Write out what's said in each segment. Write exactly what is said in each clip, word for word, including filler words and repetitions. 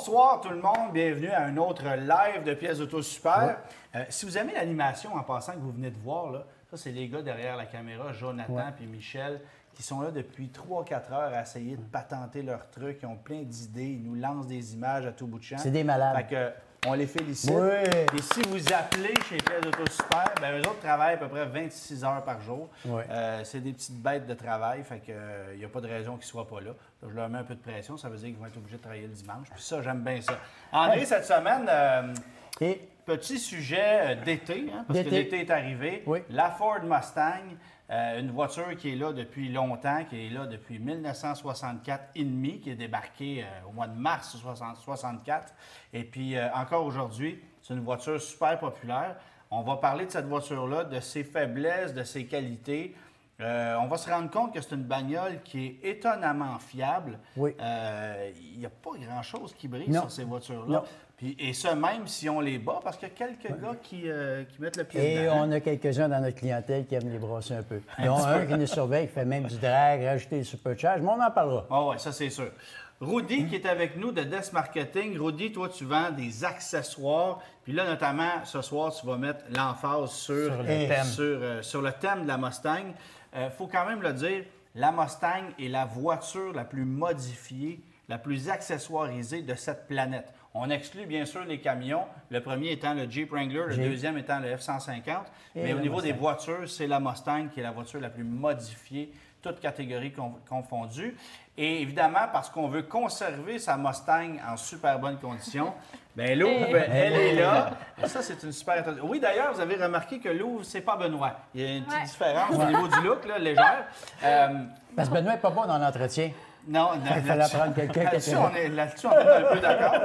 Bonsoir tout le monde, bienvenue à un autre live de pièces auto super. Ouais. Euh, si vous aimez l'animation en passant que vous venez de voir, là, ça c'est les gars derrière la caméra, Jonathan et Michel, qui sont là depuis trois quatre heures à essayer de patenter leurs trucs. Ils ont plein d'idées, ils nous lancent des images à tout bout de champ. C'est des malades. Fait que, on les félicite. Oui. Et si vous appelez chez Pièces Auto Super, bien, eux autres travaillent à peu près vingt-six heures par jour. Oui. Euh, c'est des petites bêtes de travail, fait que il n'y a pas de raison qu'ils ne soient pas là. Donc, je leur mets un peu de pression, ça veut dire qu'ils vont être obligés de travailler le dimanche. Puis ça, j'aime bien ça. André, ouais. Cette semaine, euh, Et... petit sujet d'été, hein, parce que l'été est arrivé. Oui. La Ford Mustang, euh, une voiture qui est là depuis longtemps, qui est là depuis mille neuf cent soixante-quatre et demi, qui est débarquée euh, au mois de mars soixante-quatre. Et puis, euh, encore aujourd'hui, c'est une voiture super populaire. On va parler de cette voiture-là, de ses faiblesses, de ses qualités. Euh, on va se rendre compte que c'est une bagnole qui est étonnamment fiable. Oui. Euh, il n'y a pas grand-chose qui brille non. sur ces voitures-là. Puis, et ça, même si on les bat, parce qu'il y a quelques oui. gars qui, euh, qui mettent le pied Et dedans. on a quelques-uns dans notre clientèle qui aiment les brasser un peu. Il y en a un qui nous surveille, qui fait même du drag, rajouter des supercharges, mais on en parlera. Ah oui, ça c'est sûr. Rudy mmh. qui est avec nous de Desk Marketing. Rudy, toi, tu vends des accessoires. Puis là, notamment, ce soir, tu vas mettre l'emphase sur, sur, le thème. sur, euh, sur le thème de la Mustang. Il euh, faut quand même le dire, la Mustang est la voiture la plus modifiée, la plus accessoirisée de cette planète. On exclut bien sûr les camions, le premier étant le Jeep Wrangler, le Jeep. deuxième étant le F cent cinquante. Et mais au niveau Mustang. Des voitures, c'est la Mustang qui est la voiture la plus modifiée, toutes catégories confondues. Et évidemment, parce qu'on veut conserver sa Mustang en super bonne condition, bien Louve, elle est là. Et ça, c'est une super... Oui, d'ailleurs, vous avez remarqué que Louve, c'est pas Benoît. Il y a une petite ouais. différence au niveau du look, là, légère. Euh... Parce que Benoît n'est pas bon dans l'entretien. Non, il fallait prendre quelqu'un là-dessus, qui on est là-dessus, on est un peu d'accord.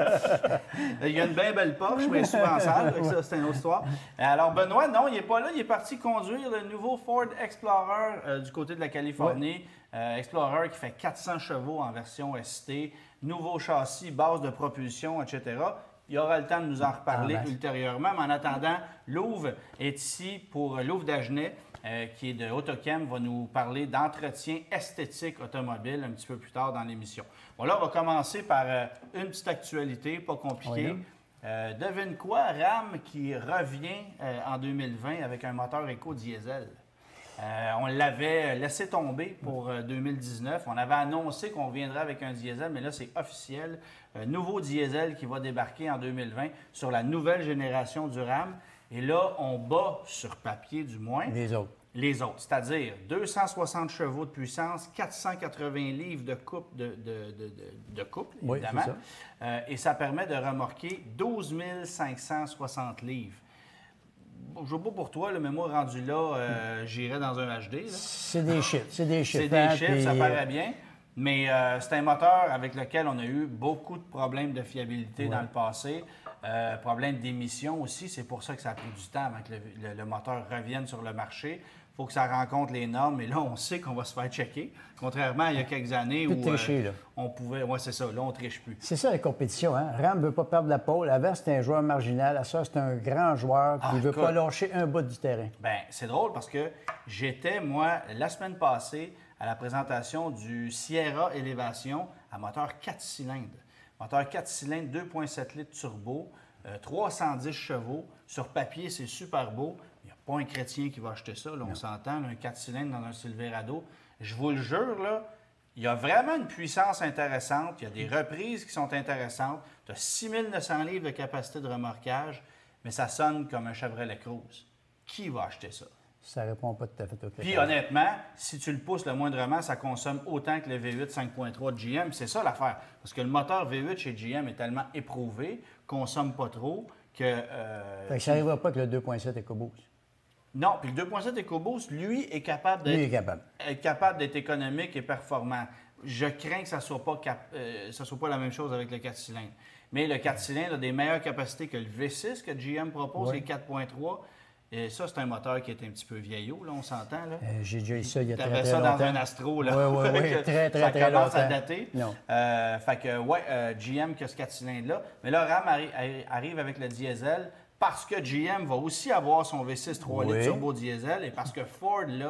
Il y a une bien belle Porsche, mais souvent sale, ça, c'est une autre histoire. Alors, Benoît, non, il n'est pas là. Il est parti conduire le nouveau Ford Explorer euh, du côté de la Californie. Ouais. Euh, Explorer qui fait quatre cents chevaux en version S T, nouveau châssis, base de propulsion, et cetera. Il y aura le temps de nous en reparler ah, ben. ultérieurement. Mais en attendant, Louve est ici pour Louve Dagenet. Euh, qui est de Autochem, va nous parler d'entretien esthétique automobile un petit peu plus tard dans l'émission. Bon, là, on va commencer par euh, une petite actualité, pas compliquée. Oui. Euh, devine quoi? RAM qui revient euh, en deux mille vingt avec un moteur éco-diesel. Euh, on l'avait laissé tomber pour euh, deux mille dix-neuf. On avait annoncé qu'on viendrait avec un diesel, mais là, c'est officiel. Euh, nouveau diesel qui va débarquer en deux mille vingt sur la nouvelle génération du RAM. Et là, on bat sur papier, du moins, les autres. Les autres, c'est-à-dire deux cent soixante chevaux de puissance, quatre cent quatre-vingts livres de couple, de, de, de, de, de couple oui, évidemment. Ça. Euh, et ça permet de remorquer douze mille cinq cent soixante livres. Je ne sais pas pour toi, là, mais moi, rendu là, euh, j'irais dans un H D. C'est des chiffres, c'est des chiffres. C'est des hein, chiffres, puis... ça paraît bien. Mais euh, c'est un moteur avec lequel on a eu beaucoup de problèmes de fiabilité ouais. dans le passé. Euh, problème d'émission aussi, c'est pour ça que ça a pris du temps avant que le, le, le moteur revienne sur le marché. Il faut que ça rencontre les normes. Et là, on sait qu'on va se faire checker. Contrairement à il y a quelques années plus où tricher, euh, là. on pouvait... Oui, c'est ça. Là, on ne triche plus. C'est ça la compétition. Hein? RAM ne veut pas perdre la pole. Avant, c'était un joueur marginal. À ça, c'est un grand joueur qui ne ah, veut écoute, pas lâcher un bout du terrain. Bien, c'est drôle parce que j'étais, moi, la semaine passée, à la présentation du Sierra Elevation à moteur quatre cylindres. Moteur quatre cylindres, deux virgule sept litres turbo, euh, trois cent dix chevaux. Sur papier, c'est super beau. Il n'y a pas un chrétien qui va acheter ça. Là, on s'entend, un quatre cylindres dans un Silverado. Je vous le jure, là, il y a vraiment une puissance intéressante. Il y a des reprises qui sont intéressantes. Tu as six mille neuf cents livres de capacité de remorquage, mais ça sonne comme un Chevrolet Cruze. Qui va acheter ça? Ça ne répond pas tout à fait au critère. Puis honnêtement, si tu le pousses le moindrement, ça consomme autant que le V huit cinq point trois de G M. C'est ça l'affaire. Parce que le moteur V huit chez G M est tellement éprouvé, consomme pas trop, que... Euh, fait que ça n'arrivera pas que le deux point sept EcoBoost. Non, puis le deux point sept EcoBoost, lui, est capable d'être... Lui est capable. Est capable d'être économique et performant. Je crains que ça ne soit, euh, soit pas la même chose avec le quatre cylindres. Mais le quatre cylindres a des meilleures capacités que le V six que G M propose, les quatre point trois. Et ça, c'est un moteur qui est un petit peu vieillot, là, on s'entend, là. Euh, J'ai déjà eu ça il y a très, très ça longtemps. dans un Astro, là. Oui, oui, oui, très, très, ça très longtemps. Ça commence à dater. Non. Euh, fait que, ouais, euh, G M qui a ce quatre cylindres-là. Mais là, RAM arri arrive avec le diesel parce que G M va aussi avoir son V six trois litres oui. turbo diesel et parce que Ford, là,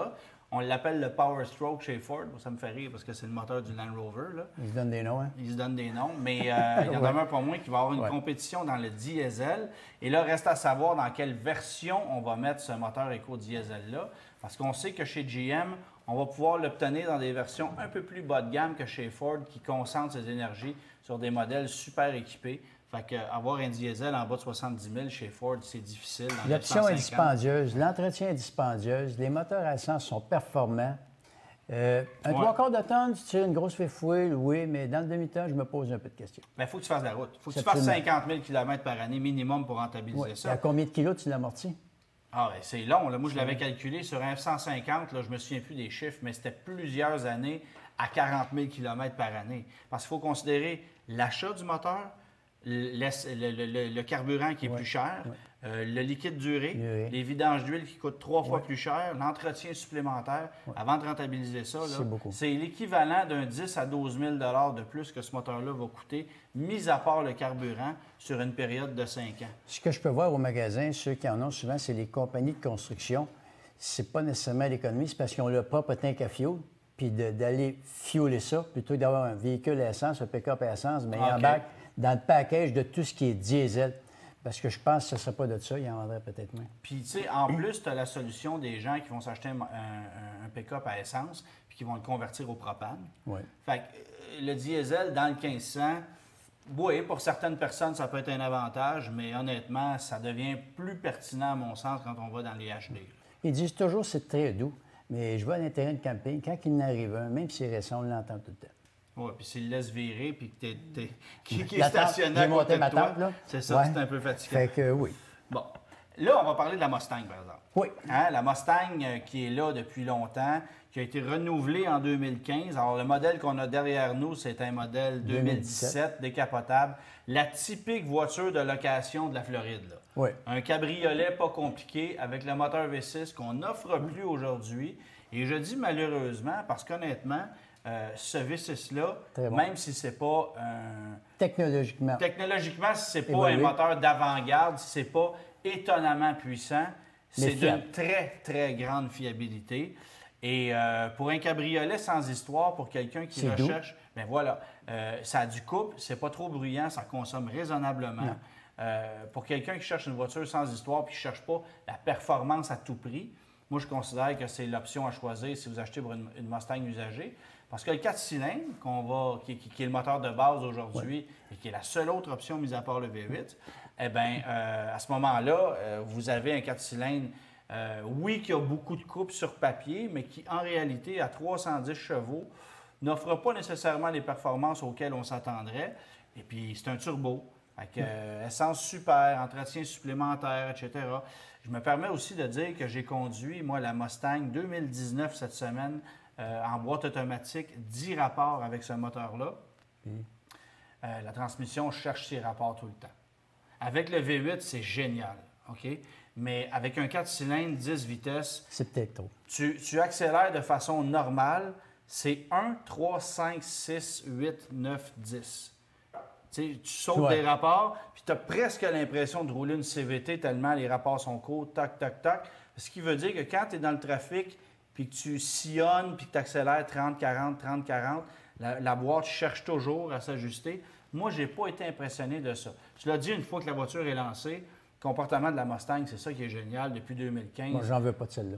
On l'appelle le Power Stroke chez Ford. Ça me fait rire parce que c'est le moteur du Land Rover. Là. Ils se donnent des noms, hein? Ils se donnent des noms, mais euh, il y en demeure pas moins qu'il va y avoir une ouais. compétition dans le diesel. Et là, reste à savoir dans quelle version on va mettre ce moteur éco-diesel-là. Parce qu'on sait que chez G M, on va pouvoir l'obtenir dans des versions un peu plus bas de gamme que chez Ford qui concentrent ses énergies sur des modèles super équipés. Fait qu'avoir un diesel en bas de soixante-dix mille chez Ford, c'est difficile. L'option est dispendieuse, l'entretien est dispendieuse, les moteurs à essence sont performants. Euh, un ouais. trois quarts de tonne, tu tires une grosse fifouille, oui, mais dans le demi-temps, je me pose un peu de questions. Bien, il faut que tu fasses la route. Il faut que tu fasses cinquante mille kilomètres par année minimum pour rentabiliser ouais. ça. Et à combien de kilos tu l'amortis? Ah, bien, c'est long. Là. Moi, je l'avais calculé sur un F cent cinquante, là, je ne me souviens plus des chiffres, mais c'était plusieurs années à quarante mille kilomètres par année. Parce qu'il faut considérer l'achat du moteur, le, le, le, le carburant qui est ouais. plus cher, ouais. euh, le liquide duré, oui. les vidanges d'huile qui coûtent trois fois ouais. plus cher, l'entretien supplémentaire. Ouais. Avant de rentabiliser ça, c'est l'équivalent d'un dix à douze mille dollars de plus que ce moteur-là va coûter, mis à part le carburant, sur une période de cinq ans. Ce que je peux voir au magasin, ceux qui en ont souvent, c'est les compagnies de construction. C'est pas nécessairement l'économie, c'est parce qu'ils ont leur propre tank à fioul, puis d'aller fioler ça, plutôt que d'avoir un véhicule à essence, un pick-up à essence, mais okay. il embarque dans le package de tout ce qui est diesel. Parce que je pense que ce ne serait pas de ça, il y en vendrait peut-être moins. Puis, tu sais, en plus, tu as la solution des gens qui vont s'acheter un, un, un pick-up à essence puis qui vont le convertir au propane. Oui. Fait que le diesel, dans le quinze cents, oui, pour certaines personnes, ça peut être un avantage, mais honnêtement, ça devient plus pertinent, à mon sens, quand on va dans les H D. Ils disent toujours que c'est très doux, mais je vois un terrain de camping, quand il n'arrive un, même si c'est récent, on l'entend tout le temps. Oui, puis s'il laisse virer, puis que tu es, qui, qui est stationné à côté de toi, c'est ça, ouais. c'est un peu fatigant. Fait que oui. Bon. Là, on va parler de la Mustang, par exemple. Oui. Hein, la Mustang euh, qui est là depuis longtemps, qui a été renouvelée en deux mille quinze. Alors, le modèle qu'on a derrière nous, c'est un modèle deux mille dix-sept, décapotable. La typique voiture de location de la Floride. Là. Oui. Un cabriolet pas compliqué avec le moteur V six qu'on n'offre plus aujourd'hui. Et je dis malheureusement parce qu'honnêtement, Euh, ce V six-là, bon. même si c'est pas un... Technologiquement. Technologiquement, si c'est pas un moteur d'avant-garde, si c'est pas étonnamment puissant, c'est d'une très, très grande fiabilité. Et euh, pour un cabriolet sans histoire, pour quelqu'un qui recherche, bien voilà, euh, ça a du couple, c'est pas trop bruyant, ça consomme raisonnablement. Euh, pour quelqu'un qui cherche une voiture sans histoire puis qui ne cherche pas la performance à tout prix, moi, je considère que c'est l'option à choisir si vous achetez pour une, une Mustang usagée. Parce que le quatre cylindres, qu'on va, qui, qui, qui est le moteur de base aujourd'hui ouais. et qui est la seule autre option, mis à part le V huit, eh bien, euh, à ce moment-là, euh, vous avez un quatre cylindres, euh, oui, qui a beaucoup de coupe sur papier, mais qui, en réalité, à trois cent dix chevaux, n'offre pas nécessairement les performances auxquelles on s'attendrait. Et puis, c'est un turbo. Avec euh, essence super, entretien supplémentaire, et cetera. Je me permets aussi de dire que j'ai conduit, moi, la Mustang deux mille dix-neuf cette semaine euh, en boîte automatique, dix rapports avec ce moteur-là. Mm. Euh, la transmission cherche ses rapports tout le temps. Avec le V huit, c'est génial, OK? Mais avec un quatre cylindres, dix vitesses... C'est peut-être trop. Tu, tu accélères de façon normale, c'est un, trois, cinq, six, huit, neuf, dix. Tu sais, tu sautes ouais. des rapports, puis tu as presque l'impression de rouler une C V T tellement les rapports sont courts, tac, tac, tac. Ce qui veut dire que quand tu es dans le trafic, puis que tu sillonnes, puis que tu accélères trente, quarante, trente, quarante, la, la boîte cherche toujours à s'ajuster. Moi, je n'ai pas été impressionné de ça. Tu l'as dit une fois que la voiture est lancée, le comportement de la Mustang, c'est ça qui est génial depuis deux mille quinze. Moi, j'en veux pas de celle-là.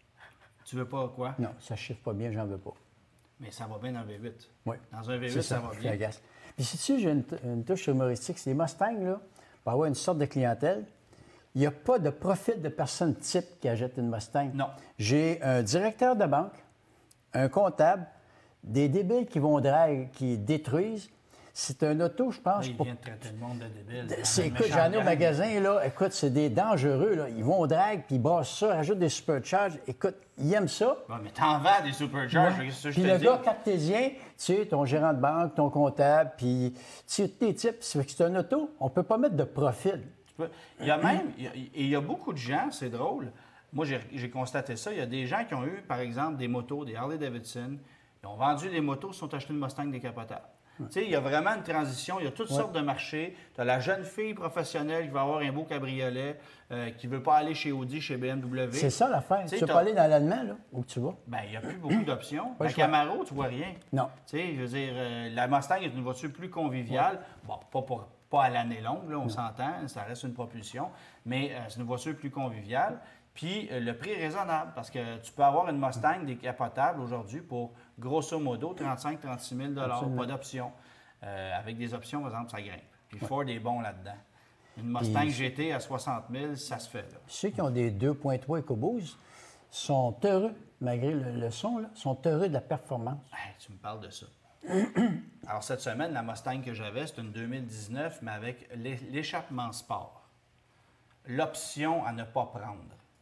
Tu veux pas quoi? Non, ça ne chiffre pas bien, j'en veux pas. Mais ça va bien dans le V huit. Oui. Dans un V huit, ça, ça va bien. Agace. Puis si tu j'ai une, une touche humoristique, c'est les Mustangs, là, pour avoir une sorte de clientèle, il n'y a pas de profil de personne type qui achète une Mustang. Non. J'ai un directeur de banque, un comptable, des débiles qui vont drague, qui détruisent. C'est un auto, je pense. Là, il vient de traiter le monde de débile. Écoute, j'en ai au magasin, là. Écoute, c'est des dangereux, là. Ils vont au drag, puis ils brassent ça, rajoutent des supercharges. Écoute, ils aiment ça. Ouais, mais t'en vends des supercharges, ouais. c'est ça que puis je te le dis. gars cartésien, tu sais, ton gérant de banque, ton comptable, puis tu sais, tes types, c'est un auto, on peut pas mettre de profil. Il y a même, il y a, il y a beaucoup de gens, c'est drôle, moi j'ai constaté ça, il y a des gens qui ont eu, par exemple, des motos, des Harley-Davidson, ils ont vendu des motos, ils se sont achetés une Mustang décapotable. Tu sais, il y a vraiment une transition, il y a toutes Ouais. sortes de marchés. Tu as la jeune fille professionnelle qui va avoir un beau cabriolet, euh, qui ne veut pas aller chez Audi, chez B M W. C'est ça l'affaire. Tu sais, Tu veux t'as- pas aller dans l'allemand, là, où tu vas? Ben, il n'y a plus beaucoup d'options. Pas La le choix. Camaro, tu vois rien. Non. Tu sais, je veux dire, euh, la Mustang est une voiture plus conviviale. Bon, pas, pour, pas à l'année longue, là, on s'entend, ça reste une propulsion, mais euh, c'est une voiture plus conviviale. Puis euh, le prix est raisonnable parce que tu peux avoir une Mustang décapotable aujourd'hui pour grosso modo trente-cinq à trente-six mille Absolument. pas d'options. Euh, avec des options, par exemple, ça grimpe. Puis Ford est bon là-dedans. Une Mustang G T à soixante mille, ça se fait. Là. Ceux qui ont des deux virgule trois EcoBoost sont heureux, malgré le, le son, là, sont heureux de la performance. Hey, tu me parles de ça. Alors, cette semaine, la Mustang que j'avais, c'est une deux mille dix-neuf, mais avec l'é- l'échappement sport. L'option à ne pas prendre.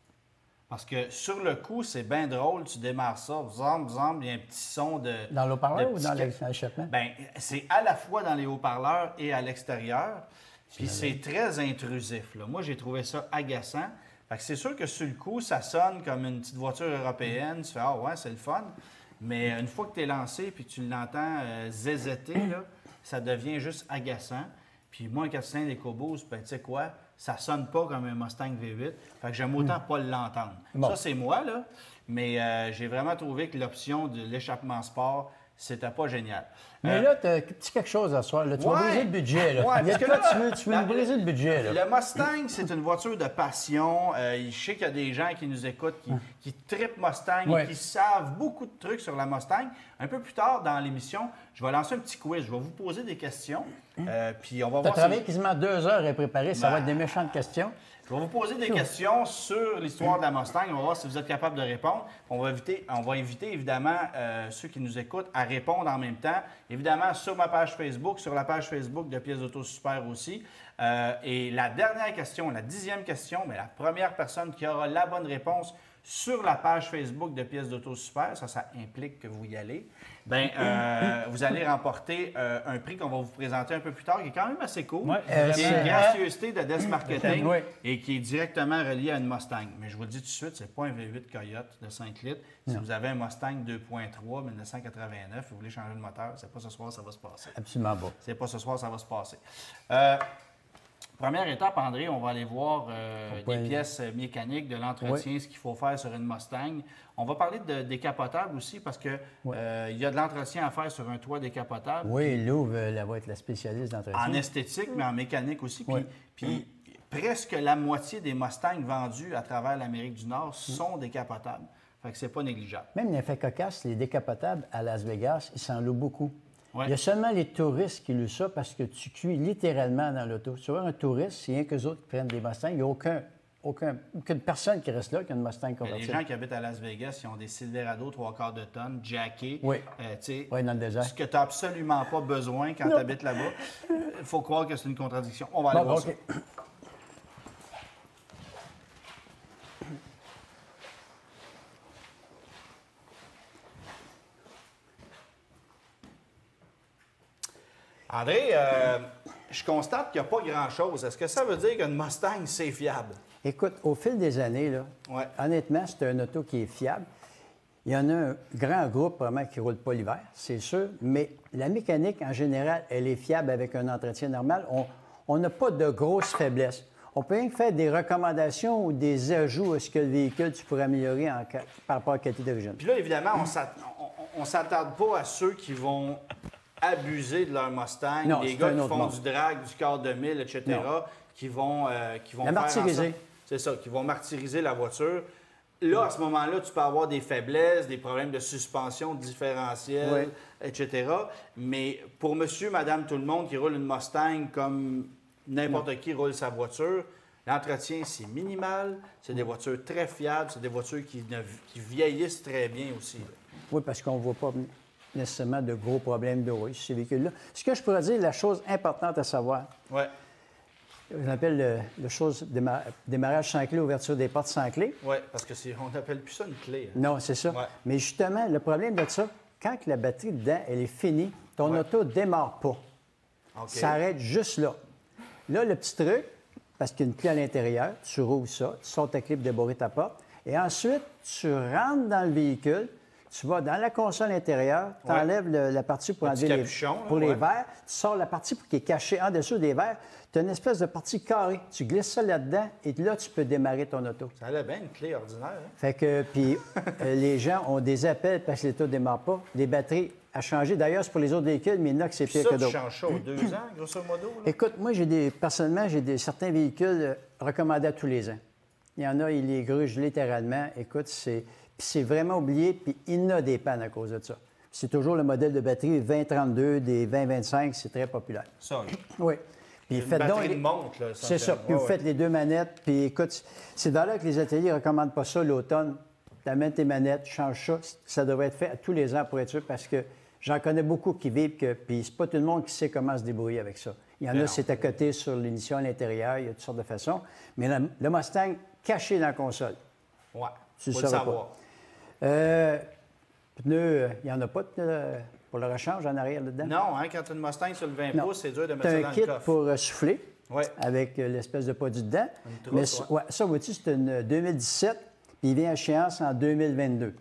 Parce que sur le coup, c'est bien drôle, tu démarres ça, bzam, bzam, il y a un petit son de. Dans l'eau-parleur de ou petit dans ca- l'échappement? Bien, c'est à la fois dans les haut-parleurs et à l'extérieur. Puis c'est très intrusif. Là. Moi, j'ai trouvé ça agaçant. Fait que c'est sûr que sur le coup, ça sonne comme une petite voiture européenne. Tu fais « Ah ouais, c'est le fun ». Mais une fois que tu es lancé puis que tu l'entends euh, zézetter, là, ça devient juste agaçant. Puis moi, un quatre cylindres EcoBoost, ben, tu sais quoi, ça sonne pas comme un Mustang V huit. Fait que j'aime autant pas l'entendre. Bon. Ça, c'est moi, là. Mais euh, j'ai vraiment trouvé que l'option de l'échappement sport, c'était pas génial. Mais Euh, là, tu as un petit quelque chose à soir. Là. Tu vas ouais. briser le budget. Là. Ouais, Il y a parce de que quoi là, tu veux, tu veux la- nous briser le budget. Là. Le Mustang, c'est une voiture de passion. Euh, je sais qu'il y a des gens qui nous écoutent, qui, qui trippent Mustang Ouais. et qui savent beaucoup de trucs sur la Mustang. Un peu plus tard dans l'émission, je vais lancer un petit quiz. Je vais vous poser des questions. euh, puis on va Tu as voir si- travaillé quasiment deux heures à préparer. Ça Ben, va être des méchantes questions. Je vais vous poser des questions sur l'histoire de la Mustang. On va voir si vous êtes capable de répondre. On va inviter, on va inviter évidemment euh, ceux qui nous écoutent à répondre en même temps. Évidemment, sur ma page Facebook, sur la page Facebook de Pièces d'Auto Super aussi. Euh, et la dernière question, la dixième question, mais la première personne qui aura la bonne réponse sur la page Facebook de Pièces d'Auto Super, ça, ça implique que vous y allez, bien, euh, vous allez remporter euh, un prix qu'on va vous présenter un peu plus tard, qui est quand même assez cool, Ouais, Euh, qui est c'est- une gracieuseté de Death Marketing Oui. et qui est directement relié à une Mustang. Mais je vous le dis tout de suite, c'est pas un V huit Coyote de cinq litres. Si vous avez un Mustang deux virgule trois dix-neuf cent quatre-vingt-neuf et vous voulez changer de moteur, c'est pas ce soir, ça va se passer. Absolument pas. C'est pas ce soir, ça va se passer. Euh, Première étape, André, on va aller voir euh, On des peut aller- pièces euh, mécaniques, de l'entretien, ce qu'il faut faire sur une Mustang. On va parler de décapotable aussi parce qu'il Ouais. y a de l'entretien à faire sur un toit décapotable. Oui, Louvre, elle va être la spécialiste d'entretien. En esthétique, mais en mécanique aussi. Puis, Oui. puis presque la moitié des Mustangs vendus à travers l'Amérique du Nord sont décapotables. Fait que c'est pas négligeable. Même l'effet cocasse, les décapotables à Las Vegas, ils s'en louent beaucoup. Ouais. Il y a seulement les touristes qui louent ça parce que tu cuis littéralement dans l'auto. Tu vois, un touriste, c'est rien qu'eux autres qui prennent des Mustangs. Il n'y a aucun, aucun, aucune personne qui reste là qui a une Mustang Mais les convertible. gens qui habitent à Las Vegas, ils ont des Silverado trois quarts de tonne, jackés. Oui. Euh, tu sais, Oui, dans le désert. ce que tu n'as absolument pas besoin quand tu habites là-bas. Il faut croire que c'est une contradiction. On va aller Bon, voir OK. ça. André, euh, je constate qu'il n'y a pas grand-chose. Est-ce que ça veut dire qu'une Mustang, c'est fiable? Écoute, au fil des années, là, Ouais. honnêtement, c'est un auto qui est fiable. Il y en a un grand groupe vraiment qui ne roule pas l'hiver, c'est sûr, mais la mécanique, en général, elle est fiable avec un entretien normal. On on n'a pas de grosses faiblesses. On peut rien que faire des recommandations ou des ajouts à ce que le véhicule tu pourrais améliorer en ca- par rapport à la qualité d'origine. Puis là, évidemment, on ne s'attarde pas à ceux qui vont abuser de leur Mustang, Non, les c'est gars un qui autre font monde. du drag, du quart de mille, et cetera, qui vont, euh, qui vont La faire en martyriser. sorte- C'est ça, qui vont martyriser la voiture. Là, à ce moment-là, tu peux avoir des faiblesses, des problèmes de suspension, de différentiel, Oui. et cetera. Mais pour monsieur, madame, tout le monde qui roule une Mustang comme n'importe qui roule sa voiture, l'entretien, c'est minimal. C'est des voitures très fiables. C'est des voitures qui, ne- qui vieillissent très bien aussi. là. Oui, parce qu'on ne voit pas nécessairement de gros problèmes de rouille sur ces véhicules-là. Ce que je pourrais dire, la chose importante à savoir, Ouais, on appelle le, le chose déma- démarrage sans clé, ouverture des portes sans clé. ouais, parce que c'est, on n'appelle plus ça une clé. hein. Non, c'est ça. Ouais. Mais justement, le problème de ça, quand que la batterie dedans, elle est finie, ton Ouais. auto ne démarre pas. OK. Ça arrête juste là. Là, le petit truc, parce qu'il y a une clé à l'intérieur, tu rouvres ça, tu sors ta clé pour débarrer ta porte, et ensuite, tu rentres dans le véhicule, tu vas dans la console intérieure, tu enlèves ouais. la partie pour le enlever les, pour là, les ouais. verres, tu sors la partie qui est cachée en dessous des verres, tu as une espèce de partie carrée. Tu glisses ça là-dedans et là, tu peux démarrer ton auto. Ça a bien une clé ordinaire. Hein? Fait que, puis euh, les gens ont des appels parce que l'auto ne démarre pas. Les batteries à changer. D'ailleurs, c'est pour les autres véhicules, mais il y en a que c'est pire ça, que d'autres. Tu changes ça aux deux ans, grosso modo? Là? Écoute, moi, j'ai des, personnellement, j'ai des, certains véhicules euh, recommandés à tous les ans. Il y en a, ils les grugent littéralement. Écoute, c'est, puis c'est vraiment oublié, puis il y en a des pannes à cause de ça. C'est toujours le modèle de batterie vingt trente-deux, des vingt vingt-cinq, c'est très populaire. Ça, là. Oui. Puis une faites batterie donc, de montre, là. C'est ça. Puis ouais, vous ouais. faites les deux manettes. Puis écoute, c'est dans là que les ateliers ne recommandent pas ça l'automne. Tu amènes tes manettes, change ça. Ça devrait être fait à tous les ans pour être sûr, parce que j'en connais beaucoup qui vivent que. Puis c'est pas tout le monde qui sait comment se débrouiller avec ça. Il y en Mais a, non. c'est à côté sur l'émission à l'intérieur. Il y a toutes sortes de façons. Mais le, le Mustang caché dans la console. Oui. Tu faut le savoir. savoir. Euh, pneus, il n'y en a pas de pneus pour le rechange en arrière dedans? Non, hein, quand tu as une Mustang sur le vingt pouces, c'est dur de mettre ça dans le coffre. Tu as un kit pour euh, souffler, ouais. avec euh, l'espèce de produit dedans. Une trousse, Mais ouais. ouais, ça, vois-tu, c'est une deux mille dix-sept, puis il vient à échéance en deux mille vingt-deux.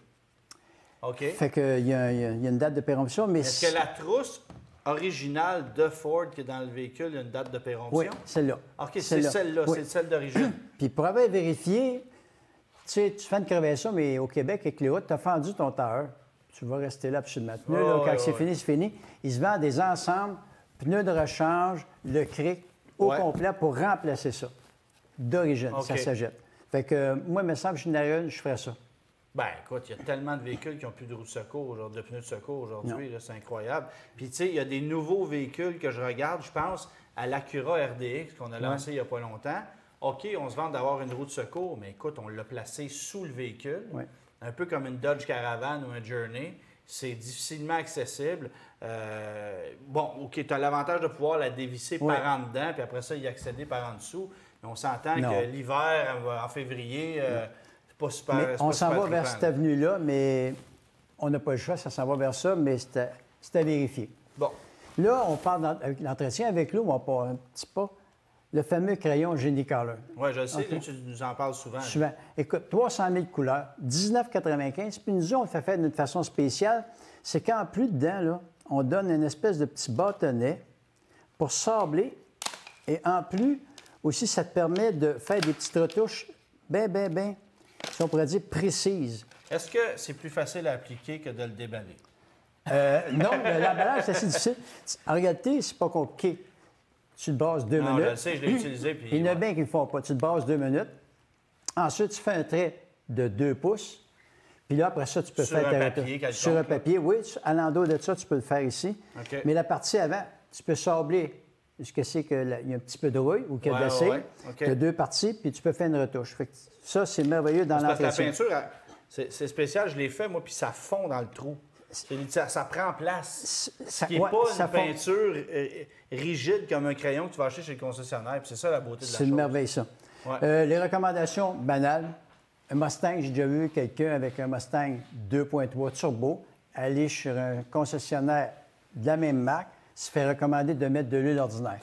OK. Fait qu'il y, y a une date de péremption, mais... Est-ce que la trousse originale de Ford qui est dans le véhicule, il y a une date de péremption? Oui, celle-là. OK, c'est celle-là, celle-là oui. c'est celle d'origine. Puis pour avoir vérifié, tu sais, tu fais une crevaison, mais au Québec, avec les routes, tu as fendu ton tailleur. Tu vas rester là absolument. Pneus, oh, là, quand ouais, c'est ouais. fini, c'est fini. Ils se vendent des ensembles, pneus de rechange, le cric, au ouais. complet pour remplacer ça. D'origine, okay. ça s'achète. Fait que moi, il me semble que je suis une, je ferais ça. Ben écoute, il y a tellement de véhicules qui n'ont plus de roues de secours, de pneus de secours aujourd'hui, c'est incroyable. Puis tu sais, il y a des nouveaux véhicules que je regarde, je pense à l'Acura R D X qu'on a lancé ouais. il n'y a pas longtemps. OK, on se vante d'avoir une roue de secours, mais écoute, on l'a placé sous le véhicule. Ouais. Un peu comme une Dodge Caravan ou un Journey. C'est difficilement accessible. Euh, bon, OK, tu as l'avantage de pouvoir la dévisser oui. par en dedans, puis après ça, y accéder par en dessous. Mais on s'entend non. que l'hiver, en février, euh, c'est pas super. Mais c'est on pas s'en super va vers cette avenue-là, mais on n'a pas le choix, ça s'en va vers ça, mais c'est à, c'est à vérifier. Bon. Là, on parle avec l'entretien avec l'eau, on part un petit pas. Le fameux crayon Genicolor. Oui, je le sais, okay. tu nous en parles souvent. Souvent. Écoute, trois cent mille couleurs, dix-neuf quatre-vingt-quinze. Puis nous, on le fait faire d'une façon spéciale. C'est qu'en plus dedans, là, on donne une espèce de petit bâtonnet pour sabler. Et en plus, aussi, ça te permet de faire des petites retouches bien, bien, bien, si on pourrait dire, précises. Est-ce que c'est plus facile à appliquer que de le déballer? Euh, non, l'emballage, c'est assez difficile. En réalité, c'est pas compliqué. Tu te bases deux non, minutes. Je le sais, je l'ai utilisé. Puis, il y en a ouais. bien qui ne le font pas. Tu te bases deux minutes. Ensuite, tu fais un trait de deux pouces. Puis là, après ça, tu peux sur faire... un ta... papier quelconque. Sur un papier, oui. À l'endroit de ça, tu peux le faire ici. Okay. Mais la partie avant, tu peux sabler ce que c'est qu'il y a un petit peu de rouille ou qu'il y a ouais, de l'acier. Ouais, ouais. Okay. Tu as deux parties, puis tu peux faire une retouche. Fait que ça, c'est merveilleux dans l'entretien. Parce que la peinture, c'est, c'est spécial. Je l'ai fait, moi, puis ça fond dans le trou. Ça, ça prend place. Ce qui n'est ouais, pas une peinture euh, rigide comme un crayon que tu vas acheter chez le concessionnaire. Puis c'est ça la beauté de la chose. C'est une merveille, ça. Ouais. Euh, les recommandations banales. Un Mustang, j'ai déjà vu quelqu'un avec un Mustang deux point trois turbo aller sur un concessionnaire de la même marque, se fait recommander de mettre de l'huile ordinaire.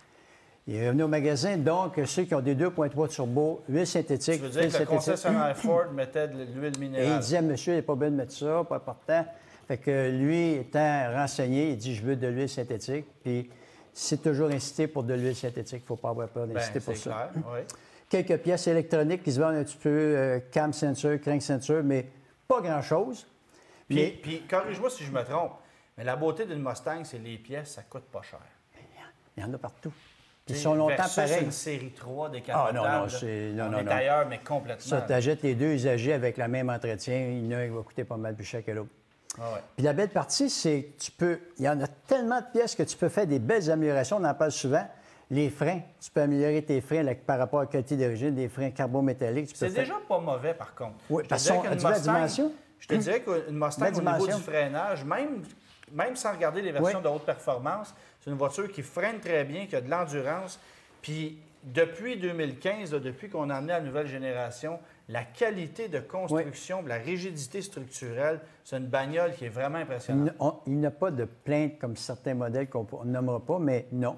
Il est revenu au magasin, donc ceux qui ont des deux point trois turbo, huile synthétique. Tu veux dire que le concessionnaire Ford mettait de l'huile minérale? Et il disait, monsieur, il n'est pas bien de mettre ça, pas important. Fait que lui, étant renseigné, il dit, je veux de l'huile synthétique. Puis c'est toujours incité pour de l'huile synthétique. Il ne faut pas avoir peur d'inciter ben, pour c'est ça. Clair, oui. Quelques pièces électroniques qui se vendent un petit peu, euh, cam ceinture, crank ceinture, mais pas grand-chose. Puis, mais... puis corrige-moi si je me trompe, mais la beauté d'une Mustang, c'est les pièces, ça coûte pas cher. Il y en a partout. Ils sont longtemps pareils. C'est une série trois décapotable. Ah non, non, c'est... Non, On non, est non. ailleurs, mais complètement. Ça, tu achètes les deux usagers avec le même entretien. Il y en a un qui va coûter pas mal plus cher que l'autre. Ah ouais. Puis la belle partie, c'est que tu peux... Il y en a tellement de pièces que tu peux faire des belles améliorations. On en parle souvent. Les freins, tu peux améliorer tes freins là, par rapport à la qualité d'origine, des freins carbométalliques. C'est faire... déjà pas mauvais, par contre. Oui, parce que Mustang, la dimension. Je te dirais qu'une Mustang, au niveau du freinage, même, même sans regarder les versions oui. de haute performance, c'est une voiture qui freine très bien, qui a de l'endurance. Puis depuis deux mille quinze, là, depuis qu'on a amené la nouvelle génération, la qualité de construction, oui. la rigidité structurelle, c'est une bagnole qui est vraiment impressionnante. Il n'y a pas de plainte comme certains modèles qu'on ne nommera pas, mais non.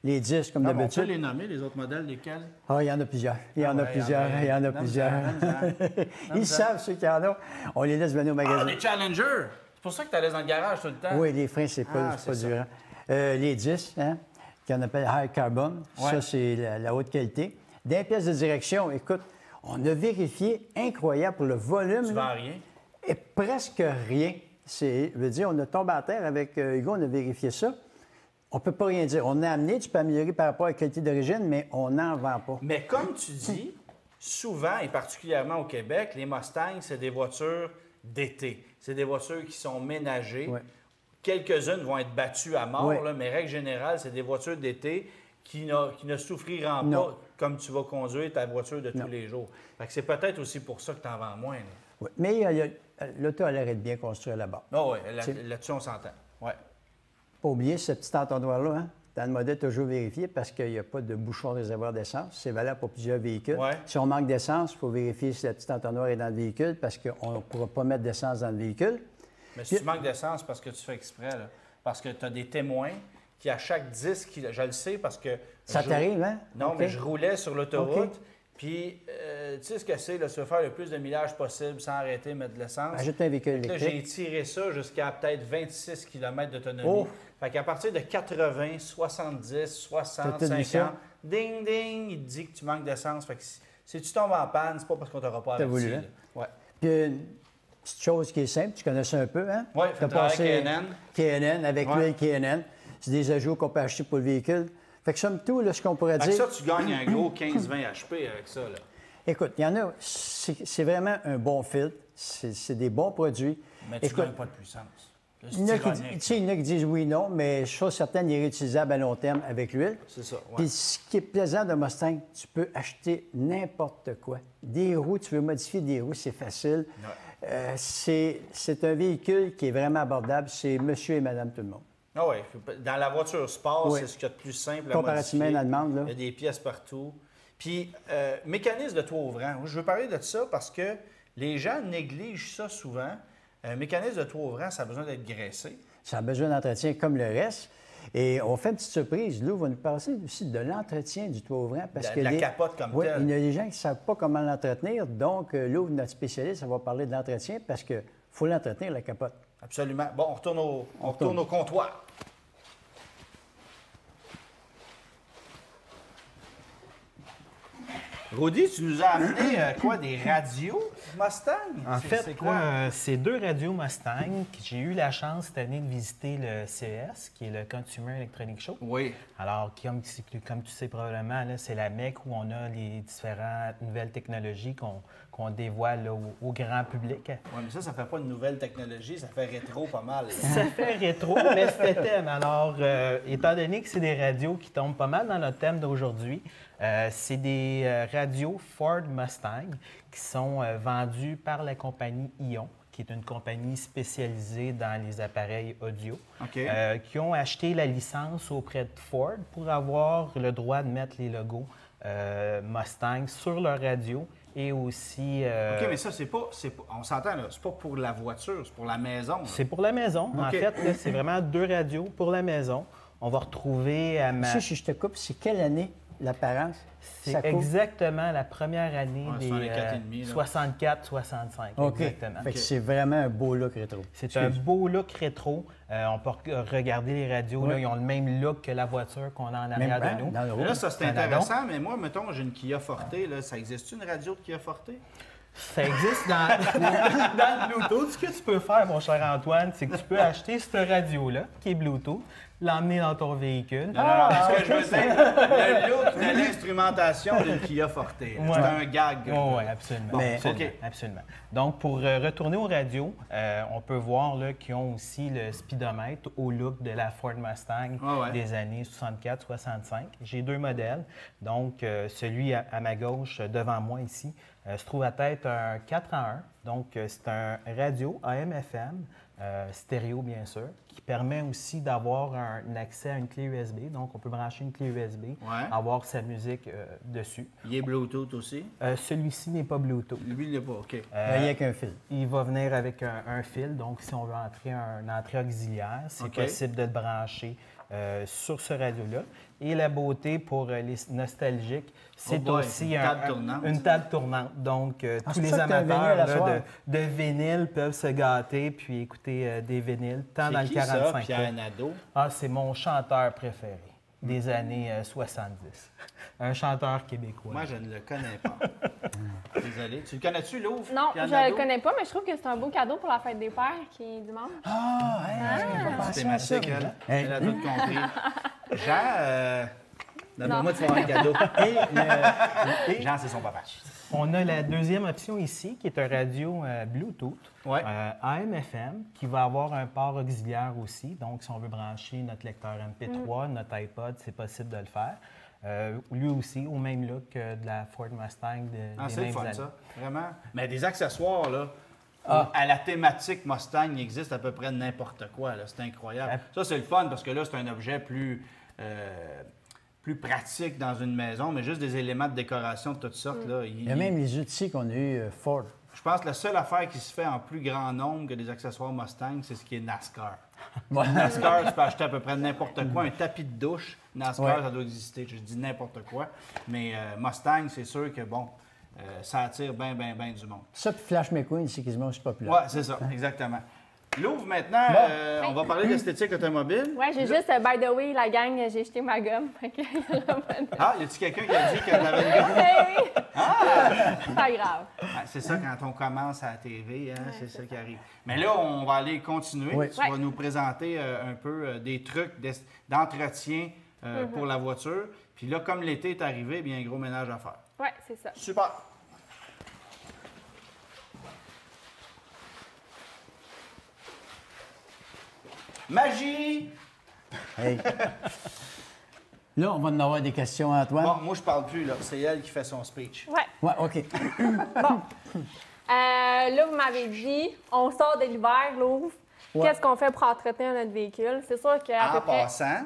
les dix, comme Ah, on peut d'habitude. les nommer, les autres modèles, lesquels? Ah, il y en a plusieurs. Il y en Ah a ouais, plusieurs. Il y en a Donne-en, plusieurs. donne-en. Ils savent, ceux qui en ont. On les laisse venir au Ah, magasin. des Challenger! C'est pour ça que tu allais dans le garage tout le temps. Oui, les freins, c'est pas, Ah, c'est pas c'est ça. durant. Euh, les dix, hein, qu'on appelle high carbon, Ouais. ça, c'est la, la haute qualité. D'un pièce de direction, écoute, on a vérifié, incroyable, pour le volume. Tu là, vends rien. et presque rien. C'est, je veux dire, on a tombé à terre avec euh, Hugo, on a vérifié ça. On ne peut pas rien dire. On a amené, tu peux améliorer par rapport à la qualité d'origine, mais on n'en vend pas. Mais comme tu dis, souvent, et particulièrement au Québec, les Mustangs, c'est des voitures d'été. C'est des voitures qui sont ménagées. Ouais. Quelques-unes vont être battues à mort, Ouais. là, mais règle générale, c'est des voitures d'été qui, n'a- qui ne souffriront Non. pas comme tu vas conduire ta voiture de tous Non. les jours. Fait que c'est peut-être aussi pour ça que tu en vends moins. Là. Ouais. Mais il y a- il y a- l'auto a l'air d'être bien construit là-bas. Ah oui, là, C'est- là-dessus, on s'entend. Ouais. Pas oublier ce petit entonnoir-là, hein? Dans le modèle, toujours vérifié parce qu'il n'y a pas de bouchon réservoir d'essence. C'est valable pour plusieurs véhicules. Ouais. Si on manque d'essence, il faut vérifier si le petit entonnoir est dans le véhicule parce qu'on ne pourra pas mettre d'essence dans le véhicule. Mais si tu manques d'essence, c'est parce que tu fais exprès. Là. Parce que tu as des témoins qui, à chaque dix kilomètres, je le sais parce que... Ça je- t'arrive, hein? Non, OK. mais je roulais sur l'autoroute, OK. puis euh, tu sais ce que c'est, là, tu veux faire le plus de millage possible sans arrêter, mettre de l'essence. Ajoute un véhicule Fait que là, électrique. j'ai tiré ça jusqu'à peut-être vingt-six kilomètres d'autonomie. Oh! Fait qu'à partir de quatre-vingts, soixante-dix, soixante, T'as tout dit ça? cinquante, ding, ding, il te dit que tu manques d'essence. Fait que si, si tu tombes en panne, c'est pas parce qu'on t'aura pas T'as averti. voulu, hein? là. Ouais. Puis une petite chose qui est simple, tu connais ça un peu, hein? Ouais, T'as fait travailler passé avec K and N, avec Ouais. l'huile K and N. C'est des ajouts qu'on peut acheter pour le véhicule. Fait que somme tout, là, ce qu'on pourrait Fait que dire... ça, tu gagnes un gros quinze vingt H P avec ça. Là. Écoute, il y en a, c'est c'est vraiment un bon filtre. C'est c'est des bons produits. Mais tu Écoute, gagnes pas de puissance. Là, c'est il y en a qui, tyrannique. tu sais, il y en a qui disent oui, non, mais chose certaine, il est réutilisable à long terme avec l'huile. C'est ça, ouais. Puis ce qui est plaisant de Mustang, tu peux acheter n'importe quoi. Des roues, tu veux modifier des roues, c'est facile. Ouais. Euh, c'est c'est un véhicule qui est vraiment abordable. C'est monsieur et madame tout le monde. Ah oui, dans la voiture sport, Oui. c'est ce qu'il y a de plus simple à Comparativement à modifier. une allemande, là. Il y a des pièces partout. Puis, euh, mécanisme de toit ouvrant. Je veux parler de ça parce que les gens négligent ça souvent. Un mécanisme de toit ouvrant, ça a besoin d'être graissé. Ça a besoin d'entretien comme le reste. Et on fait une petite surprise. Lou va nous parler aussi de l'entretien du toit ouvrant. Parce La- que la les- capote comme oui, telle. il y a des gens qui ne savent pas comment l'entretenir. Donc, euh, Lou, notre spécialiste, ça va parler de l'entretien parce qu'il faut l'entretenir, la capote. Absolument. Bon, on retourne au, on On retourne retourne. au comptoir. Rudy, tu nous as amené euh, quoi, des radios Mustang? En C'est- fait, c'est quoi? euh, c'est deux radios Mustang que j'ai eu la chance cette année de visiter le C E S, qui est le Consumer Electronic Show. Oui. Alors, comme, comme tu sais probablement, là, c'est la mecque où on a les différentes nouvelles technologies qu'on qu'on dévoile là, au, au grand public. Oui, mais ça, ça fait pas de nouvelle technologie, ça fait rétro pas mal. Ça fait rétro, mais c'était thème. Alors, euh, étant donné que c'est des radios qui tombent pas mal dans notre thème d'aujourd'hui, euh, c'est des euh, radios Ford Mustang qui sont euh, vendues par la compagnie Ion, qui est une compagnie spécialisée dans les appareils audio, OK. euh, qui ont acheté la licence auprès de Ford pour avoir le droit de mettre les logos euh, Mustang sur leur radio et aussi... euh, OK, mais ça, c'est pas, c'est pas. On s'entend, là. C'est pas pour la voiture, c'est pour la maison. là. C'est pour la maison. En OK. fait, là, c'est vraiment deux radios pour la maison. On va retrouver à ma... Monsieur, si je te coupe, c'est quelle année l'apparence? C'est Ça couvre? exactement la première année Ouais, des soixante-quatre et demi, là. soixante-quatre soixante-cinq. OK. Exactement. Fait que c'est vraiment un beau look rétro. C'est un beau look rétro. Euh, on peut re- regarder les radios. Là, Ouais. ils ont le même look que la voiture qu'on a en Même arrière hein, de nous. dans le Mais là, rouge. ça, c'est Canada. intéressant, mais moi, mettons, j'ai une Kia Forte, là. Ça existe une radio de Kia Forte? Ça existe dans, dans le Bluetooth. Ce que tu peux faire, mon cher Antoine, c'est que tu peux acheter cette radio-là, qui est Bluetooth, l'emmener dans ton véhicule. Non, non, non, mais ce que je veux dire, le look de l'instrumentation d'une Kia Forte. là. Ouais. C'est un gag. Oui, ouais, absolument. Bon, absolument, OK. absolument. Donc, pour euh, retourner aux radios, euh, on peut voir là, qu'ils ont aussi le speedomètre au look de la Ford Mustang Ouais, ouais. des années soixante-quatre soixante-cinq. J'ai deux modèles. Donc, euh, celui à, à ma gauche, euh, devant moi ici, euh, se trouve à tête un quatre en un. Donc, euh, c'est un radio A M F M, euh, stéréo bien sûr, qui permet aussi d'avoir un, un accès à une clé U S B. Donc, on peut brancher une clé U S B, Ouais. avoir sa musique euh, dessus. Il est Bluetooth aussi. Euh, Celui-ci n'est pas Bluetooth. Lui, il l'est pas, OK. Euh, Rien qu'un fil. il va venir avec un, un fil, donc si on veut entrer un- une entrée auxiliaire, c'est OK. possible de le brancher euh, sur ce radio-là. Et la beauté pour euh, les nostalgiques, c'est Oh boy, aussi une un- table un- tournante. une table tournante. Donc, euh, Ah, tous c'est les pour ça que t'as un vinyle amateurs à là, soir. de, de vinyle peuvent se gâter puis écouter euh, des vinyles, tant dans C'est le qui ça, quarante-cinq Pierre tours. Nadeau? Ah, c'est mon chanteur préféré des années euh, soixante-dix. Un chanteur québécois. Moi, je ne le connais pas. Désolé. Tu le connais-tu, Louvre? Non, Pierre je Nadeau? le connais pas, mais je trouve que c'est un beau cadeau pour la fête des pères qui est dimanche. Ah, hey, j'avais pas pensé C'est à ça. thématique, elle. Hey, Elle a tout compris. Jean, euh, donne-moi Non. de faire un cadeau. Et le- et Jean, c'est son papa. on a la deuxième option ici, qui est un radio euh, Bluetooth, Ouais. euh, A M F M, qui va avoir un port auxiliaire aussi. Donc, si on veut brancher notre lecteur M P trois, notre iPod, c'est possible de le faire. Euh, lui aussi, au même look que de la Ford Mustang de, Ah, des c'est le mêmes fun, années. ça. Vraiment. Mais des accessoires, là. Ah. À la thématique Mustang, il existe à peu près n'importe quoi. là. C'est incroyable. Ça, c'est le fun parce que là, c'est un objet plus, euh, plus pratique dans une maison, mais juste des éléments de décoration de toutes sortes. Là, Il y a même les outils qu'on a eu euh, Ford. Je pense que la seule affaire qui se fait en plus grand nombre que des accessoires Mustang, c'est ce qui est NASCAR. Ouais. NASCAR, tu peux acheter à peu près n'importe quoi. Un tapis de douche, NASCAR, Ouais. ça doit exister. Je dis n'importe quoi. Mais euh, Mustang, c'est sûr que, bon, euh, ça attire bien, bien, bien du monde. Ça, puis Flash McQueen, c'est quasiment aussi populaire. Oui, c'est ça, exactement. Louvre, maintenant, Bon. euh, on va parler d'esthétique automobile. Ouais, j'ai juste, euh, by the way, la gang, j'ai jeté ma gomme. Fait que- Ah, y a-t-il quelqu'un qui a dit qu'elle avait une gomme? Eh oui! C'est pas grave. Ah, c'est ça, quand on commence à la T V, hein, c'est ça qui arrive. Mais là, on va aller continuer. Oui. Tu vas Ouais. nous présenter euh, un peu euh, des trucs d'es- d'entretien euh, pour la voiture. Puis là, comme l'été est arrivé, bien, un gros ménage à faire. Ouais, c'est ça. Super! Magie! Hey. Là, on va en avoir des questions, Antoine. Bon, moi, je parle plus, là. C'est elle qui fait son speech. Ouais. Ouais, OK. Euh, là, vous m'avez dit, on sort de l'hiver, Louvre. Ouais. Qu'est-ce qu'on fait pour entretenir notre véhicule? C'est sûr qu'à En peu près... passant,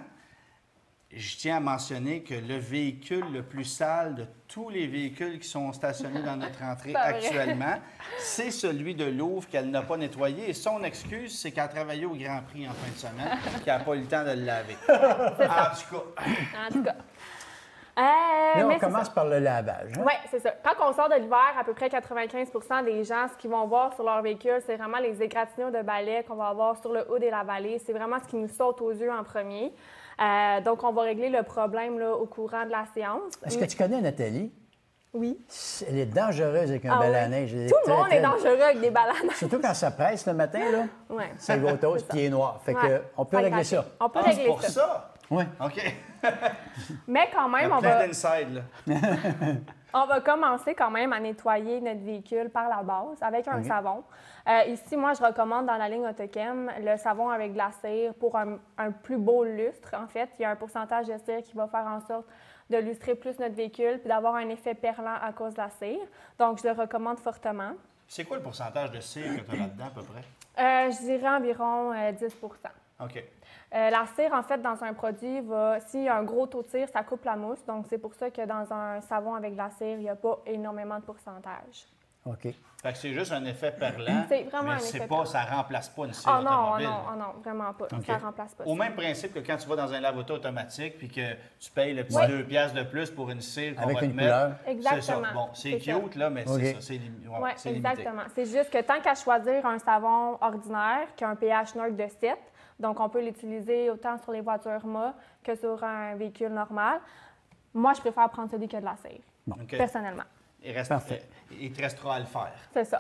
je tiens à mentionner que le véhicule le plus sale de tous les véhicules qui sont stationnés dans notre entrée Pas vrai. actuellement, c'est celui de Louvre qu'elle n'a pas nettoyé. Et son excuse, c'est qu'elle a travaillé au Grand Prix en fin de semaine, qu'elle n'a pas eu le temps de le laver. En tout cas, En tout cas. Euh, Là, mais on c'est commence ça. par le lavage. hein? Oui, c'est ça. Quand on sort de l'hiver, à peu près quatre-vingt-quinze pour cent des gens, ce qu'ils vont voir sur leur véhicule, c'est vraiment les égratignures de balai qu'on va avoir sur le haut et la vallée. C'est vraiment ce qui nous saute aux yeux en premier. Euh, donc, on va régler le problème là, au courant de la séance. Est-ce que tu connais Nathalie? Oui. Elle est dangereuse avec un Ah balai oui. à neige. Elle est Tout le très, monde très- est dangereux avec des balanes. Surtout quand ça presse le matin, là. Ouais. C'est gros toast, C'est ça. pied noir. Fait que, Ouais. on peut Pas régler grave. ça. On peut ah, c'est régler pour ça. ça. Oui. OK. Mais quand Il y même, a on plein va, d'inside, là. on va commencer quand même à nettoyer notre véhicule par la base avec un OK. savon. Euh, ici, moi, je recommande dans la ligne Autochem le savon avec de la cire pour un, un plus beau lustre. En fait, il y a un pourcentage de cire qui va faire en sorte de lustrer plus notre véhicule puis d'avoir un effet perlant à cause de la cire. Donc, je le recommande fortement. C'est quoi le pourcentage de cire que tu as là-dedans, à peu près? Euh, je dirais environ euh, dix pour cent. OK. Euh, la cire, en fait, dans un produit, va, s'il y a un gros taux de cire, ça coupe la mousse. Donc, c'est pour ça que dans un savon avec de la cire, il n'y a pas énormément de pourcentage. OK. Fait que c'est juste un effet perlant. C'est vraiment mais un c'est effet pas, perlant. ça remplace pas une cire Oh non, oh automobile. non, oh non, vraiment pas. OK. Ça remplace pas Au ça. même principe que quand tu vas dans un lave-auto automatique puis que tu payes le petit Oui. deux piastres de plus pour une cire qu'on Avec va te une mettre. couleur. Exactement. C'est ça. Bon, c'est C'est ça. cute, là, mais OK. c'est ça. C'est lim- ouais, Oui, c'est limité. exactement. C'est juste que tant qu'à choisir un savon ordinaire qui a un pH neutre de sept, donc on peut l'utiliser autant sur les voitures M A que sur un véhicule normal, moi, je préfère prendre celui qui a de la cire, OK. personnellement. Il, reste, Parfait. euh, il te restera à le faire. C'est ça.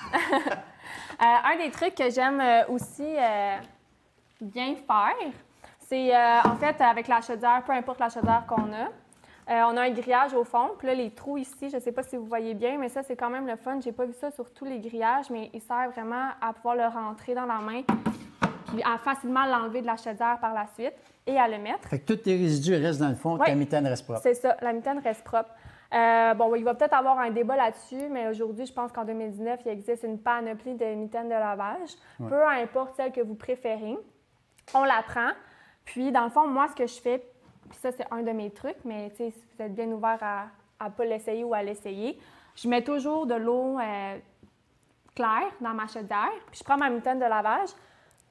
Euh, un des trucs que j'aime euh, aussi euh, bien faire, c'est euh, en fait avec la chaudière, peu importe la chaudière qu'on a, euh, on a un grillage au fond. Puis là, les trous ici, je ne sais pas si vous voyez bien, mais ça, c'est quand même le fun. J'ai pas vu ça sur tous les grillages, mais il sert vraiment à pouvoir le rentrer dans la main, puis à facilement l'enlever de la chaudière par la suite et à le mettre. Fait que tous tes résidus restent dans le fond, Oui. ta mitaine reste propre. C'est ça, la mitaine reste propre. Euh, bon, il va peut-être avoir un débat là-dessus, mais aujourd'hui, je pense qu'en deux mille dix-neuf, il existe une panoplie de mitaines de lavage. Ouais. Peu importe celle que vous préférez, on la prend. Puis, dans le fond, moi, ce que je fais, puis ça, c'est un de mes trucs, mais tu sais, si vous êtes bien ouvert à ne pas l'essayer ou à l'essayer, je mets toujours de l'eau euh, claire dans ma chaudière, puis je prends ma mitaine de lavage,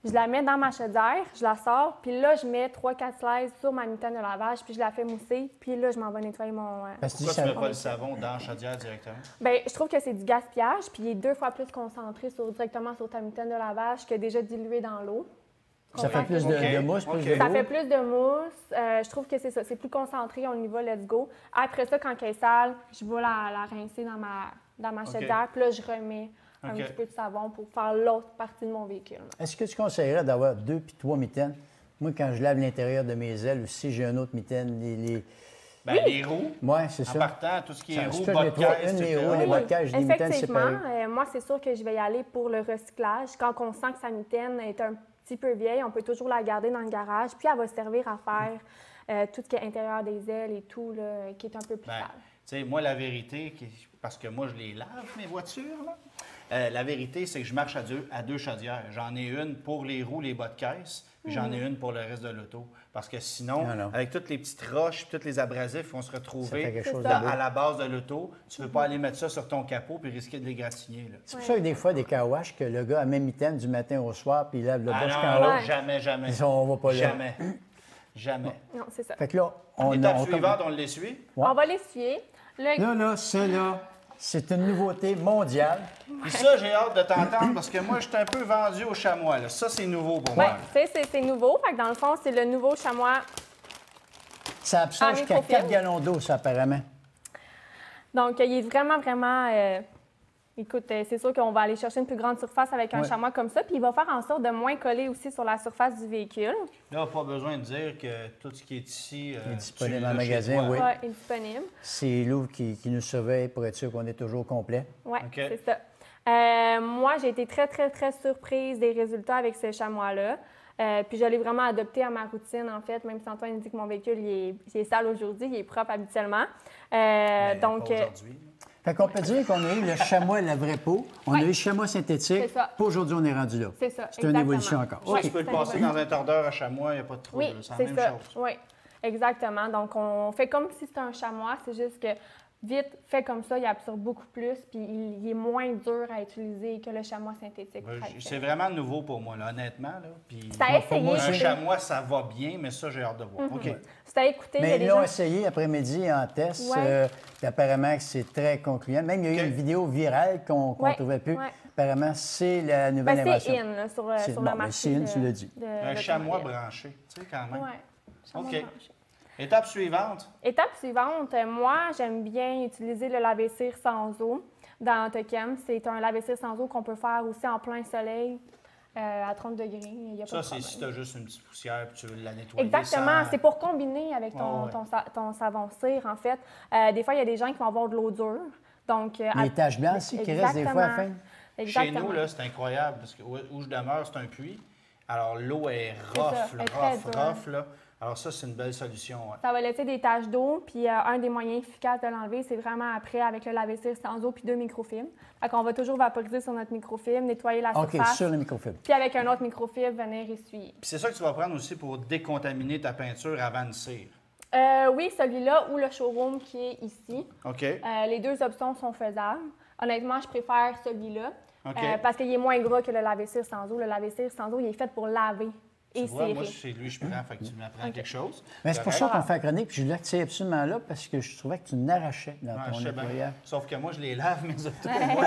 Je la mets dans ma chaudière, je la sors, puis là, je mets trois quatre slices sur ma mitaine de lavage, puis je la fais mousser, puis là, je m'en vais nettoyer mon... euh, Parce que Pourquoi ça- tu ne mets pas le savon dans la chaudière directement? Bien, je trouve que c'est du gaspillage, puis il est deux fois plus concentré sur, directement sur ta mitaine de lavage que déjà dilué dans l'eau. ça fait plus de, Ok. de mousse, plus Ok. de Ça l'eau. fait plus de mousse. Euh, je trouve que c'est ça. C'est plus concentré. On y va, let's go. Après ça, quand elle est sale, je vais la, la rincer dans ma, dans ma Ok. chaudière. Puis là, je remets un Ok. petit peu de savon pour faire l'autre partie de mon véhicule. Est-ce que tu conseillerais d'avoir deux puis trois mitaines? Moi, quand je lave l'intérieur de mes ailes, aussi, j'ai une autre mitaine. Les, les... Ben, les roues, Ouais, c'est en ça. partant, tout ce qui est Ça, roues, ça, je bas les de trouve, caisse, une, les et cetera. roues, les Oui, bas de caisse, des mitaines effectivement. séparées. Euh, moi, c'est sûr que je vais y aller pour le recyclage. Quand on sent que sa mitaine est un petit peu vieille, on peut toujours la garder dans le garage. Puis elle va servir à faire euh, tout ce qui est intérieur des ailes et tout, là, qui est un peu plus Ben, sale. tu sais, moi, la vérité, qui- parce que moi, je les lave, mes voitures, là. Euh, la vérité, c'est que je marche à deux, à deux chaudières. J'en ai une pour les roues, les bas de caisse, puis j'en ai une pour le reste de l'auto. Parce que sinon, Non, non. avec toutes les petites roches, puis tous les abrasifs vont se Ça fait retrouver quelque C'est chose de ça. beau. dans- à la base de l'auto. Tu ne veux pas aller mettre ça sur ton capot puis risquer de l'égratigner, là. C'est pour ça que des fois, des car wash, que le gars a même mitaine du matin au soir, puis il lave le Ah bas non, jusqu'en non, haut. Ouais. jamais, jamais. Ça, on va pas là. Jamais. Jamais. Non, c'est ça. Fait que là, on L'étape on- suivante, on l'essuie. Ouais. On va l'essuyer. Là, Là, là, ça, là, c'est une nouveauté mondiale. Puis ça, j'ai hâte de t'entendre parce que moi, je suis un peu vendu au chamois, là. Ça, c'est nouveau pour ouais, moi. tu sais, c'est c'est nouveau. Fait que dans le fond, c'est le nouveau chamois. Ça absorbe En jusqu'à microfilm. quatre gallons d'eau, ça, apparemment. Donc, il est vraiment, vraiment. euh, Écoute, euh, c'est sûr qu'on va aller chercher une plus grande surface avec un Ouais. chamois comme ça. Puis il va faire en sorte de moins coller aussi sur la surface du véhicule. Là, pas besoin de dire que tout ce qui est ici. euh, Il est disponible tu l'as en chez magasin, toi. oui. Ouais, il est disponible. C'est Lou qui, qui nous surveille pour être sûr qu'on est toujours complet. Oui, OK. c'est ça. Euh, moi, j'ai été très, très, très surprise des résultats avec ce chamois-là. Euh, puis je l'ai vraiment adopté à ma routine, en fait, même si Antoine dit que mon véhicule il est, il est sale aujourd'hui, il est propre habituellement. Euh, Mais donc, pas euh, aujourd'hui. Fait qu'on peut dire qu'on a eu le chamois, la vraie peau. On a Ouais. eu le chamois synthétique. C'est ça. Pas aujourd'hui, on est rendu là. c'est ça. C'est une exactement. évolution encore. Ouais. Tu peux le c'est passer vrai. dans un tordeur à chamois, il n'y a pas de trouble. Oui, c'est la c'est même ça. chose. Oui, exactement. Donc, on fait comme si c'était un chamois, c'est juste que vite, fait comme ça, il absorbe beaucoup plus, puis il, il est moins dur à utiliser que le chamois synthétique. Ben, j- traditionnel. C'est vraiment nouveau pour moi, là, honnêtement. Là. Puis, C'est à essayer. moi, un c'est- chamois, ça va bien, mais ça, j'ai hâte de voir. OK. C'est à écouter. il y a Mais des ils l'ont gens- essayé après-midi en test. Ouais. euh, puis apparemment que c'est très concluant. Même, il y a eu OK. une vidéo virale qu'on ne Ouais, trouvait plus. ouais. Apparemment, c'est la nouvelle Ben, invention. c'est in là, sur, euh, C'est- sur bon, le ben, marché. c'est in, de- tu l'as dit. de Un chamois l'automobile. branché, tu sais, quand même. Ouais, chamois OK. branché. Étape suivante. Étape suivante, euh, moi, j'aime bien utiliser le lave-cire sans eau dans Tocam. C'est un lave-cire sans eau qu'on peut faire aussi en plein soleil euh, à trente degrés. Il y a pas Ça, de c'est problème. si tu as juste une petite poussière et tu veux la nettoyer. Exactement. sans- C'est pour combiner avec ton, Ouais, ouais. ton, sa- ton savon cire, en fait. Euh, des fois, il y a des gens qui vont avoir de l'eau dure. Donc, euh, Les à- taches blanches aussi qui restent des fois à la fin. Exactement. Chez Exactement. nous, là, c'est incroyable parce que où, où je demeure, c'est un puits. Alors, l'eau est C'est rough, ça, là, elle est très rough, dure. rough, là. Alors, ça, c'est une belle solution. ouais. Ça va laisser des taches d'eau, puis euh, un des moyens efficaces de l'enlever, c'est vraiment après avec le lave-cire sans eau puis deux microfilms. Fait qu'on va toujours vaporiser sur notre microfilm, nettoyer la OK, surface, sur le microfilm. puis avec un autre microfilm, venir essuyer. Puis c'est ça que tu vas prendre aussi pour décontaminer ta peinture avant de cire. Euh, oui, celui-là ou le showroom qui est ici. OK? Euh, les deux options sont faisables. Honnêtement, je préfère celui-là OK. euh, parce qu'il est moins gras que le lave-cire sans eau. Le lave-cire sans eau, il est fait pour laver Tu et vois, cirer. moi, chez lui, je prends, fait que tu m'apprends OK. quelque chose. Mais c'est pour Correct? ça qu'on fait la chronique, puis je voulais que tu aies absolument là parce que je trouvais que tu n'arrachais dans Ouais, ton je sais bien. nettoyage. Sauf que moi, je les lave, mes autos pour moi.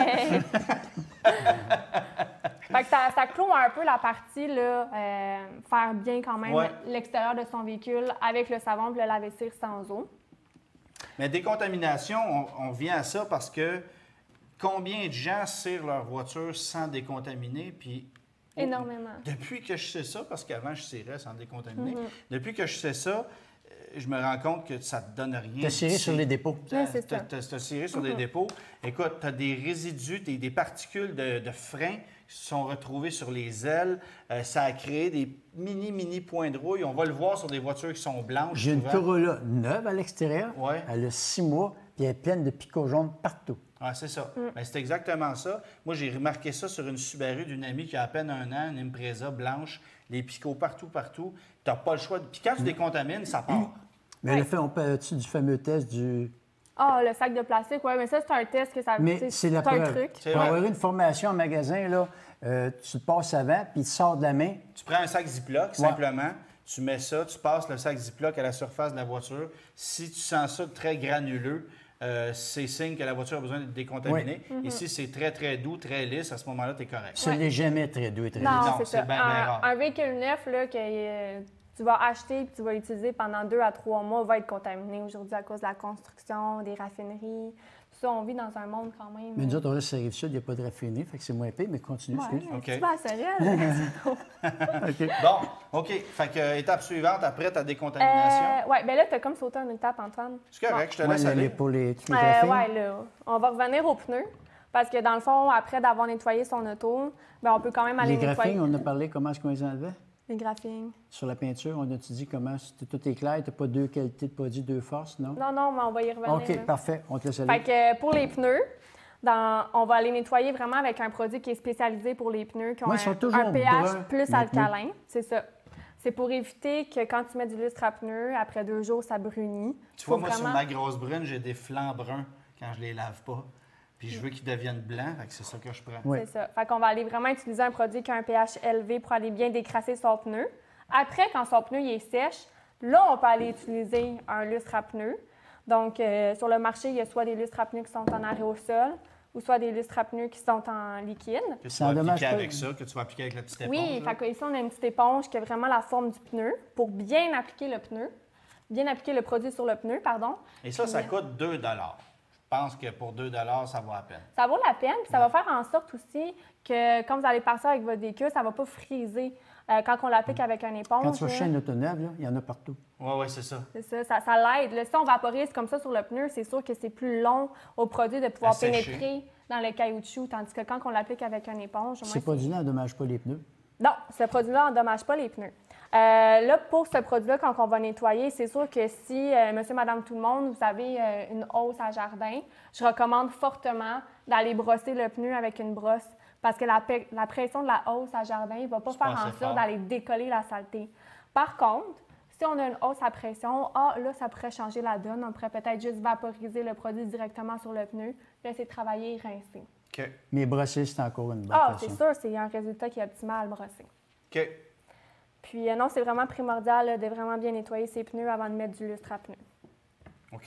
Fait que ça, ça clôt un peu la partie, là, euh, faire bien quand même Ouais. l'extérieur de son véhicule avec le savon et le lave-cire sans eau. Mais décontamination, on, on vient à ça parce que combien de gens cirent leur voiture sans décontaminer? Puis Énormément. depuis que je sais ça, parce qu'avant, je cirais sans décontaminer, Mm-hmm. depuis que je sais ça, euh, je me rends compte que ça ne te donne rien. Tu as ciré sur les dépôts. Ouais, c'est ça. Tu as ciré sur des dépôts. Écoute, tu as des résidus, des, des particules de, de frein qui se sont retrouvées sur les ailes. Euh, ça a créé des mini, mini points de rouille. On va le voir sur des voitures qui sont blanches. J'ai une souvent. Corolla neuve à l'extérieur. Ouais. Elle a six mois, puis elle est pleine de picots jaunes partout. Ah, c'est ça. Mm. Ben, c'est exactement ça. Moi, j'ai remarqué ça sur une Subaru d'une amie qui a à peine un an, une Impreza blanche, les picots partout, partout. Tu n'as pas le choix. de- Puis quand tu Mm. décontamines, ça part. Mais le fait, on parle-tu du fameux test du Ah, le sac de plastique, oui, mais ça, c'est un test que ça... Mais tu sais, c'est la un preuve. truc. C'est Pour vrai. avoir une formation en magasin, là, euh, tu te passes avant, puis tu sors de la main. Tu prends un sac Ziploc, simplement, tu mets ça, tu passes le sac Ziploc à la surface de la voiture. Si tu sens ça très granuleux, euh, c'est signe que la voiture a besoin d'être décontaminée. Et si c'est très, très doux, très lisse, à ce moment-là, tu es correct. Ce n'est jamais très doux et très Non, lisse. Non, c'est c'est ça. bien, bien un, rare. un véhicule neuf là, que euh, tu vas acheter et tu vas l'utiliser pendant deux à trois mois va être contaminé aujourd'hui à cause de la construction, des raffineries. Tout ça, on vit dans un monde quand même. Mais nous autres, on reste sur la Rive-Sud, il n'y a pas de raffinerie, fait que c'est moins pire, mais continue, Ouais, excuse. OK. tu vas à Sorel. OK. Bon, OK. Fait que, euh, étape suivante, après ta décontamination. Euh, oui, bien là, tu as comme sauté une étape, Antoine. C'est correct, je te Ouais, laisse les- aller. pour les, tous les Euh, graphiques. ouais, là, on va revenir aux pneus. Parce que dans le fond, après d'avoir nettoyé son auto, ben, on peut quand même aller Les nettoyer. graphiques, on a parlé comment est-ce qu'on les enlevait. Les graphings. Sur la peinture, on a-tu dit comment c'était tout est clair, tu n'as pas deux qualités de produits, deux forces, non? Non, non, mais on va y revenir. OK, là. parfait, on te laisse aller. Fait que euh, pour les pneus, dans- on va les nettoyer vraiment avec un produit qui est spécialisé pour les pneus, qui ont Ouais, ils sont un, toujours un pH bruns, plus les pneus. alcalin. C'est ça. C'est pour éviter que quand tu mets du lustre à pneus, après deux jours, ça brunit. Tu vois, Faut moi, sur vraiment- ma grosse brune, j'ai des flancs bruns quand je les lave pas. Puis je veux qu'ils deviennent blancs, fait que c'est ça que je prends. Oui. C'est ça. Fait qu'on va aller vraiment utiliser un produit qui a un pH élevé pour aller bien décrasser son pneu. Après, quand son pneu il est sèche, là, on peut aller utiliser un lustre à pneus. Donc, euh, sur le marché, il y a soit des lustres à pneus qui sont en aérosol ou soit des lustres à pneus qui sont en liquide. Que tu Ça vas endommage appliquer pas- avec ça, que tu vas appliquer avec la petite éponge. Oui, là. fait que ici, on a une petite éponge qui a vraiment la forme du pneu pour bien appliquer le pneu, bien appliquer le produit sur le pneu, pardon. Et ça, ça Puis, coûte deux dollars. Je pense que pour deux dollars, ça vaut la peine. Ça vaut la peine, puis ça va faire en sorte aussi que quand vous allez passer avec votre véhicule, ça ne va pas friser euh, quand on l'applique avec une éponge. Quand tu vas là. chez une autoneuve, là, il y en a partout. Oui, oui, c'est ça. C'est ça, ça, ça l'aide. Là, si on vaporise comme ça sur le pneu, c'est sûr que c'est plus long au produit de pouvoir À sécher. pénétrer dans le caoutchouc, tandis que quand on l'applique avec une éponge, au moins, Ces produits-là n'endommagent pas les pneus. Non, ce produit-là n'endommage pas les pneus. Euh, là, pour ce produit-là, quand on va nettoyer, c'est sûr que si, euh, monsieur, madame, tout le monde, vous avez euh, une hausse à jardin, je recommande fortement d'aller brosser le pneu avec une brosse parce que la, pe- la pression de la hausse à jardin ne va pas C'est pas faire en assez sorte fort. d'aller décoller la saleté. Par contre, si on a une hausse à pression, ah, là, ça pourrait changer la donne. On pourrait peut-être juste vaporiser le produit directement sur le pneu, laisser travailler et rincer. OK. Mais brosser, c'est encore une bonne Ah, façon. c'est sûr, c'est un résultat qui est optimal à le brosser. OK. Puis euh, non, c'est vraiment primordial là, de vraiment bien nettoyer ses pneus avant de mettre du lustre à pneus. OK.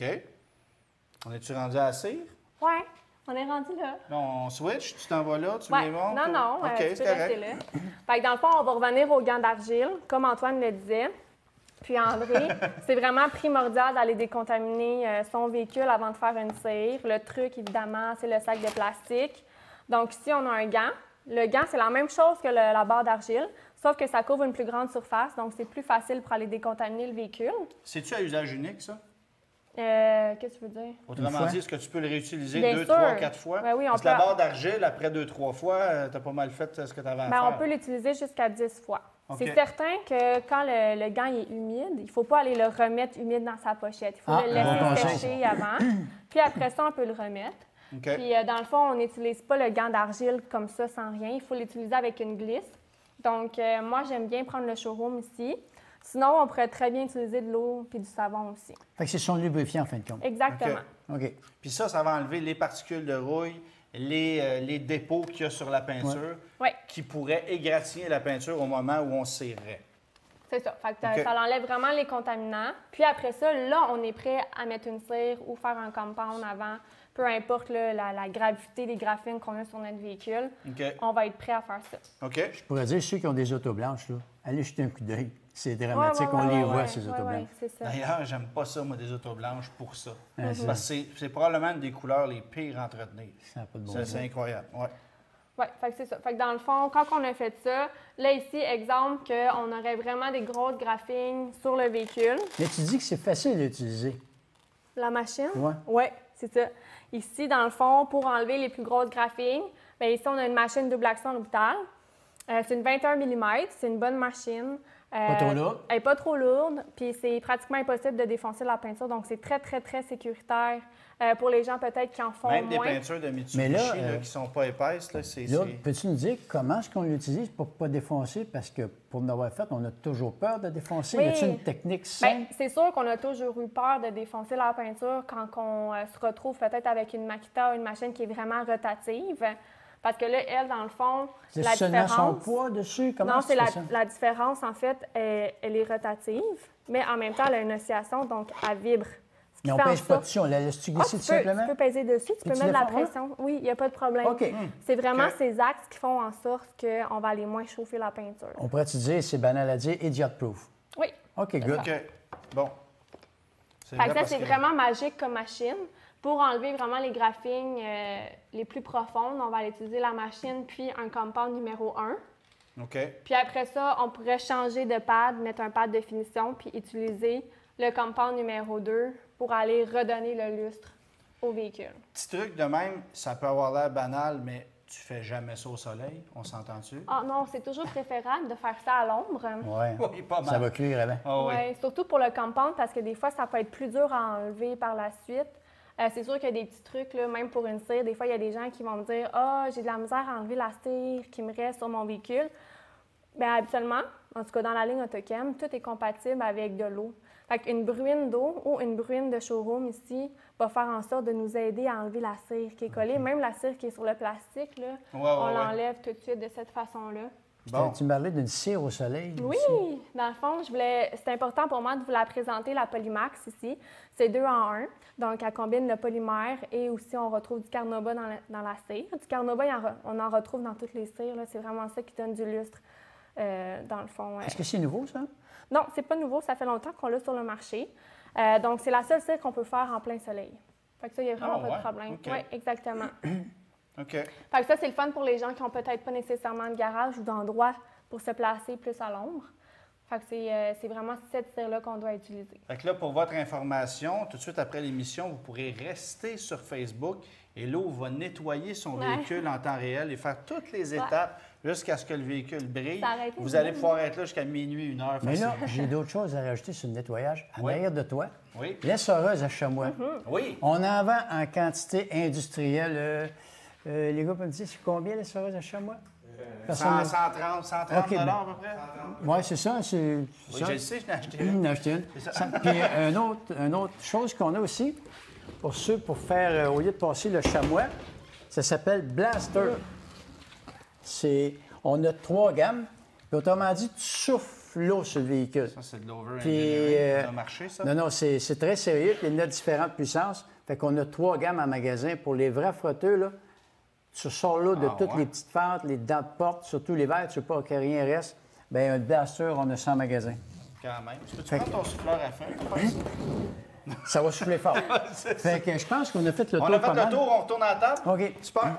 On est-tu rendu à la cire? Ouais, on est rendu là. Là, on switch, tu t'en vas là, tu Ouais. me les montres? Non, ou- non, euh, OK, tu c'est peux rester correct. là. Fait que dans le fond, on va revenir aux gants d'argile, comme Antoine le disait. Puis André, c'est vraiment primordial d'aller décontaminer euh, son véhicule avant de faire une cire. Le truc, évidemment, c'est le sac de plastique. Donc ici, on a un gant. Le gant, c'est la même chose que le- la barre d'argile, sauf que ça couvre une plus grande surface, donc c'est plus facile pour aller décontaminer le véhicule. C'est-tu à usage unique, ça? Euh, Qu'est-ce que tu veux dire? Autrement Une fois? dit, est-ce que tu peux le réutiliser Bien deux, sûr. trois, quatre fois? Ben oui, on Parce que la peut- barre d'argile, après deux, trois fois, tu as pas mal fait euh, ce que tu avais à Bien, faire. on peut l'utiliser jusqu'à dix fois. OK. C'est certain que quand le, le gant est humide, il ne faut pas aller le remettre humide dans sa pochette. Il faut Ah, le bon laisser conseil. sécher avant. Puis après ça, on peut le remettre. OK. Puis euh, dans le fond, on n'utilise pas le gant d'argile comme ça sans rien. Il faut l'utiliser avec une glisse. Donc, euh, moi, j'aime bien prendre le showroom ici. Sinon, on pourrait très bien utiliser de l'eau puis du savon aussi. Fait que c'est son lubrifiant, en fin de compte. Exactement. OK. OK. Puis ça, ça va enlever les particules de rouille, les, euh, les dépôts qu'il y a sur la peinture Oui, qui pourraient égratigner la peinture au moment où on cirerait. c'est ça. Fait que OK. ça enlève vraiment les contaminants. Puis après ça, là, on est prêt à mettre une cire ou faire un compound avant. Peu importe là, la, la gravité des graphines qu'on a sur notre véhicule, OK. on va être prêt à faire ça. OK. Je pourrais dire, ceux qui ont des autos blanches, là, allez jeter un coup d'œil. C'est dramatique, Ouais, ouais, on ouais, les ouais, voit, ouais, ces ouais, autos ouais, blanches. c'est ça. D'ailleurs, j'aime pas ça, moi, des autos blanches pour ça. Ah, ça, Parce que c'est- c'est probablement une des couleurs les pires à entretenir. ça n'a pas de bon Ça, sens. C'est incroyable. Ouais. Oui, fait que c'est ça. Fait que dans le fond, quand on a fait ça, là ici, exemple qu'on aurait vraiment des grosses graphines sur le véhicule. Mais tu dis que c'est facile à utiliser. La machine? Ouais. Oui, c'est ça. Ici, dans le fond, pour enlever les plus grosses graphines, bien ici, on a une machine double action à l'hôpital. Euh, c'est une vingt et un millimètres, c'est une bonne machine. Euh, Pas trop lourde. Elle n'est pas trop lourde, puis c'est pratiquement impossible de défoncer la peinture, donc c'est très, très, très sécuritaire euh, pour les gens peut-être qui en font Même moins. des peintures de Mitsubishi Mais là, là, euh, qui ne sont pas épaisses, là, c'est... Là, c'est- peux-tu nous dire comment est-ce qu'on l'utilise pour ne pas défoncer? Parce que pour en avoir fait, on a toujours peur de défoncer. Oui. Y a-t-il une technique Bien, simple? c'est sûr qu'on a toujours eu peur de défoncer la peinture quand on euh, se retrouve peut-être avec une Makita ou une machine qui est vraiment rotative. Parce que là, elle, dans le fond, C'est la seulement son différence... poids dessus? Comment Non, tu c'est fais la, ça? la différence, en fait, elle, elle est rotative, mais en même temps, elle a une oscillation, donc elle vibre. Ce qui Mais on fait ne en pèse pas sorte- dessus, on la laisse-tu Ah, glisser tu, tout peux, simplement? tu peux peser dessus, tu peux tu mettre de la le fais, ouais? pression. Oui, il n'y a pas de problème. OK. C'est vraiment OK. ces axes qui font en sorte qu'on va aller moins chauffer la peinture. On pourrait te dire, c'est banal à dire, idiot-proof. Oui. OK, good. OK. Bon. C'est Fait vrai que ça, parce c'est que- vraiment magique comme machine. Pour enlever vraiment les graphings euh, les plus profondes, on va aller utiliser la machine puis un compound numéro un. OK. Puis après ça, on pourrait changer de pad, mettre un pad de finition, puis utiliser le compound numéro deux pour aller redonner le lustre au véhicule. Petit truc de même, ça peut avoir l'air banal, mais tu fais jamais ça au soleil, on s'entend-tu? Ah non, c'est toujours préférable de faire ça à l'ombre. Ouais. Oui, pas mal. Ça va cuire avant. Ah oui. Ouais, surtout pour le compound, parce que des fois, ça peut être plus dur à enlever par la suite. Euh, c'est sûr qu'il y a des petits trucs, là, même pour une cire. Des fois, il y a des gens qui vont me dire « Ah, j'ai de la misère à enlever la cire qui me reste sur mon véhicule. » Bien, habituellement, en tout cas dans la ligne Autocam, tout est compatible avec de l'eau. Fait qu'une bruine d'eau ou une bruine de showroom ici va faire en sorte de nous aider à enlever la cire qui est collée. Même la cire qui est sur le plastique, là, Ouais, ouais, on ouais. l'enlève tout de suite de cette façon-là. Bon. Tu me parlais d'une cire au soleil. Oui, aussi. dans le fond, je voulais. C'est important pour moi de vous la présenter, la Polymax ici. C'est deux en un. Donc, elle combine le polymère et aussi on retrouve du carnauba dans la, dans la cire. Du carnauba, il en re- on en retrouve dans toutes les cires, là. C'est vraiment ça qui donne du lustre, euh, dans le fond. euh. Est-ce que c'est nouveau, ça? Non, c'est pas nouveau. Ça fait longtemps qu'on l'a sur le marché. Euh, donc, c'est la seule cire qu'on peut faire en plein soleil. Fait que ça, il n'y a vraiment Ah, pas ouais? de problème. OK. Oui, exactement. OK. Fait que ça, c'est le fun pour les gens qui n'ont peut-être pas nécessairement de garage ou d'endroit pour se placer plus à l'ombre. Fait que c'est, euh, c'est vraiment cette cire-là qu'on doit utiliser. Fait que là, pour votre information, tout de suite après l'émission, vous pourrez rester sur Facebook et l'eau va nettoyer son Ouais. véhicule en temps réel et faire toutes les Ouais. étapes jusqu'à ce que le véhicule brille. Ça aurait été Vous bien. allez pouvoir être là jusqu'à minuit, une heure Mais là, facile. j'ai d'autres choses à rajouter sur le nettoyage. En Oui. arrière de toi, Oui. l'essoreuse à chamois. Oui. On en vend en quantité industrielle. Euh, euh, les gars peuvent me dire, c'est combien l'essoreuse à chamois? cent, cent trente, cent trente OK, ben- dollars à peu près? Oui, c'est ça. C'est Oui, ça. je le sais, je l'ai acheté. J'en ai acheté une. C'est ça. Ça- Puis euh, une autre, une autre chose qu'on a aussi, pour ceux, pour faire, euh, au lieu de passer le chamois, ça s'appelle Blaster. C'est, on a trois gammes. Puis autrement dit, tu souffles l'eau sur le véhicule. Ça, c'est de l'over Puis, euh, Ça a marché, ça? Non, non, c'est c'est très sérieux. Puis il y en a différentes puissances. Fait qu'on a trois gammes en magasin. Pour les vrais frotteux, là, tu sors l'eau de Ah, toutes ouais? les petites fentes, les dents de porte, surtout l'hiver, tu veux pas que rien reste. Bien, un Blaster, on a ça en magasin. Quand même. Tu peux-tu Fait prendre ton souffleur à feuille? Ça va souffler fort. Fait que je pense qu'on a fait le On tour a pas fait le mal. tour, on retourne à la table? OK. Super.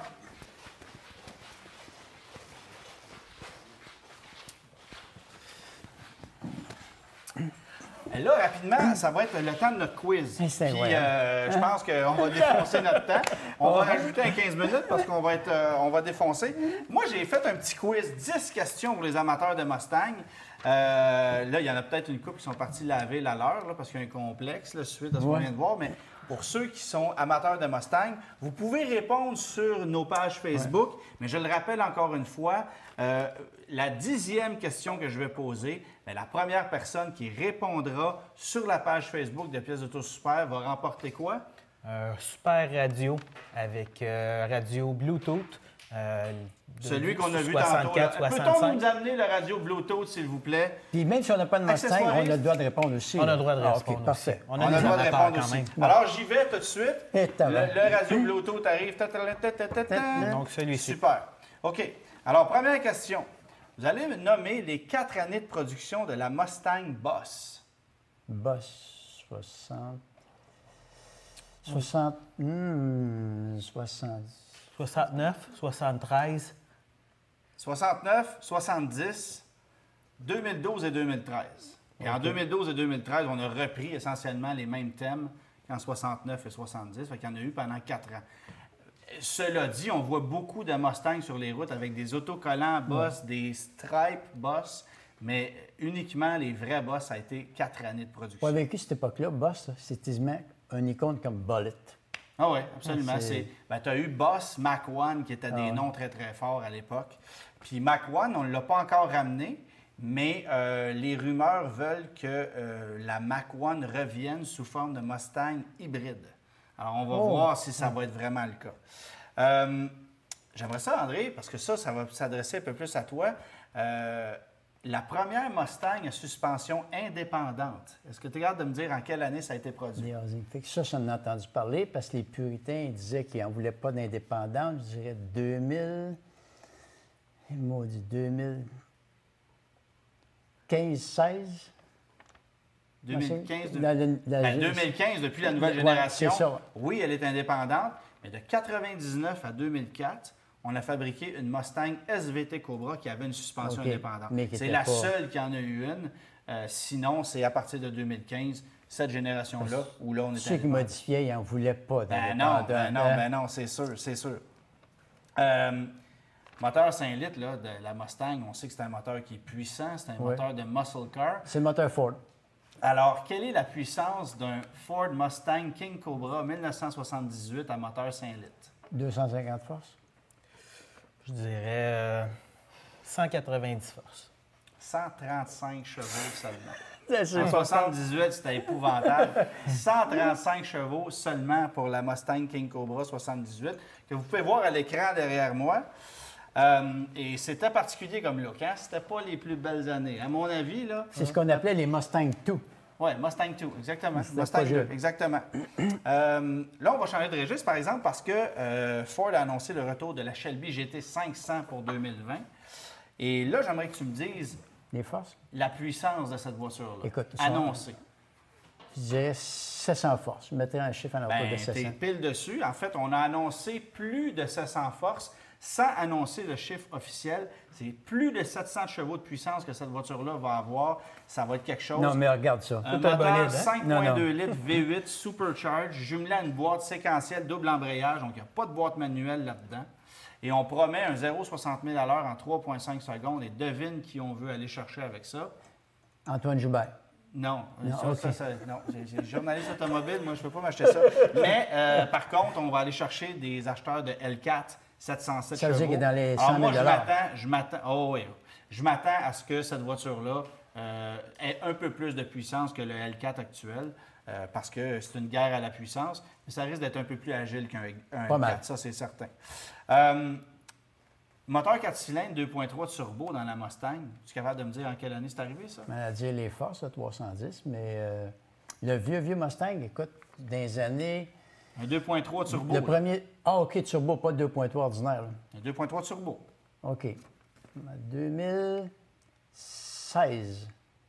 Et là, rapidement, ça va être le temps de notre quiz. C'est Puis, incroyable. euh, je pense qu'on va défoncer notre temps. On va rajouter un quinze minutes parce qu'on va être, euh, on va défoncer. Moi, j'ai fait un petit quiz, dix questions pour les amateurs de Mustang. Euh, là, il y en a peut-être une couple qui sont partis laver la leur, là, parce qu'il y a un complexe, là, suite à ce qu'on Ouais. vient de voir. Mais pour ceux qui sont amateurs de Mustang, vous pouvez répondre sur nos pages Facebook. Mais je le rappelle encore une fois, euh, la dixième question que je vais poser, bien, la première personne qui répondra sur la page Facebook de Pièces Auto Super va remporter quoi? Un super radio avec euh, radio Bluetooth. euh, de Celui qu'on a vu tantôt. là. soixante-quatre, Peut-on soixante-cinq. nous amener le radio Bluetooth, s'il vous plaît? Puis même si on n'a pas de Mustang, Accessoires. on a le droit de répondre aussi. On a là. le droit de Ah, répondre OK, parfait. aussi. On a a des le droit de amateurs répondre quand aussi. même. Alors, j'y vais tout de suite. Et Le, tabarnak. le radio Bluetooth arrive. Ta, ta, ta, ta, ta, ta. Donc, celui-ci. Super. OK. Alors, première question. Vous allez me nommer les quatre années de production de la Mustang Boss. Boss, soixante. soixante. Hmm, soixante. soixante-neuf, soixante-treize. soixante-neuf, soixante-dix, deux mille douze et deux mille treize. Et en deux mille douze et deux mille treize, on a repris essentiellement les mêmes thèmes qu'en soixante-neuf et soixante-dix. Fait qu'il y en a eu pendant quatre ans. Cela dit, on voit beaucoup de Mustangs sur les routes avec des autocollants Boss, des stripes Boss. mais uniquement les vrais Boss, ça a été quatre années de production. Pas vécu cette époque-là, Boss, c'était quasiment un icône comme Bullet. Ah oui, absolument. Ah, c'est- Ben, tu as eu Boss, Mach un, qui étaient Ah des ouais. noms très, très forts à l'époque. Puis Mach un, on ne l'a pas encore ramené, mais euh, les rumeurs veulent que euh, la Mach un revienne sous forme de Mustang hybride. Alors, on va Oh. voir si ça va être vraiment le cas. Euh, J'aimerais ça, André, parce que ça, ça va s'adresser un peu plus à toi. Euh, la première Mustang à suspension indépendante, est-ce que tu es capable de me dire en quelle année ça a été produit? Des housing. Fait que ça, j'en ai entendu parler parce que les puritains disaient qu'ils n'en voulaient pas d'indépendance. Je dirais deux mille. Maudit, deux mille quinze seize. deux mille quinze, de- La- la- la- Ben, deux mille quinze, depuis la nouvelle Ouais, génération, c'est ça. oui, elle est indépendante, mais de quatre-vingt-dix-neuf à deux mille quatre, on a fabriqué une Mustang S V T Cobra qui avait une suspension OK, indépendante. mais qui C'est était la pas- seule qui en a eu une. Euh, sinon, c'est à partir de deux mille quinze, cette génération-là, où là, on est Ceux qui indépendant. modifiaient, ils n'en voulaient pas Ben d'indépendant. non, ben non, hein? ben non, c'est sûr, c'est sûr. Euh, moteur cinq litres là, de la Mustang, on sait que c'est un moteur qui est puissant, c'est un Ouais. moteur de muscle car. C'est le moteur Ford. Alors, quelle est la puissance d'un Ford Mustang King Cobra mille neuf cent soixante-dix-huit à moteur cinq litres? deux cent cinquante forces. Je dirais euh, cent quatre-vingt-dix forces. cent trente-cinq chevaux seulement. C'est En soixante-dix-huit, c'était épouvantable. cent trente-cinq chevaux seulement pour la Mustang King Cobra soixante-dix-huit, que vous pouvez voir à l'écran derrière moi. Euh, et c'était particulier comme look, hein? C'était pas les plus belles années. À mon avis, là... C'est ce qu'on appelait les Mustang deux. Oui, Mustang deux, exactement. C'était Mustang pas deux, jeune. exactement. Euh, là, on va changer de registre, par exemple, parce que euh, Ford a annoncé le retour de la Shelby G T cinq cents pour deux mille vingt. Et là, j'aimerais que tu me dises Les forces? la puissance de cette voiture-là. Écoute, ça- annoncée. Je dirais sept cents forces. Je mettrais un chiffre en autour Ben, de sept t'es cents. pile dessus. En fait, on a annoncé plus de sept cents forces sans annoncer le chiffre officiel. C'est plus de sept cents chevaux de puissance que cette voiture-là va avoir. Ça va être quelque chose. Non, mais regarde ça. Un Tout un moteur bolide, hein? cinq Non, virgule non. deux litres V huit Supercharge, jumelé à une boîte séquentielle double embrayage, donc il n'y a pas de boîte manuelle là-dedans. Et on promet un zéro à soixante mille à l'heure en trois virgule cinq secondes. Et devine qui on veut aller chercher avec ça. Antoine Joubert. Non, Non, ça, ok. ça, ça- non, j'ai- j'ai journaliste automobile, moi je ne peux pas m'acheter ça. Mais euh, par contre, on va aller chercher des acheteurs de L quatre sept cent sept Ça veut dire chevaux. qu'il est dans les Alors, cent mille moi, je m'attends, je m'attends, oh oui, je m'attends à ce que cette voiture-là euh, ait un peu plus de puissance que le L quatre actuel, euh, parce que c'est une guerre à la puissance, mais ça risque d'être un peu plus agile qu'un un Pas L mal. quatre, ça c'est certain. Euh, moteur quatre cylindres deux virgule trois turbo dans la Mustang, tu es capable de me dire en quelle année c'est arrivé ça? On a dire les forces, là, trois cent dix, mais euh, le vieux, vieux Mustang, écoute, dans les années. Un deux virgule trois turbo. Le là. premier. Ah, OK, turbo, pas deux virgule trois ordinaire. là. Un deux virgule trois turbo. OK. deux mille seize.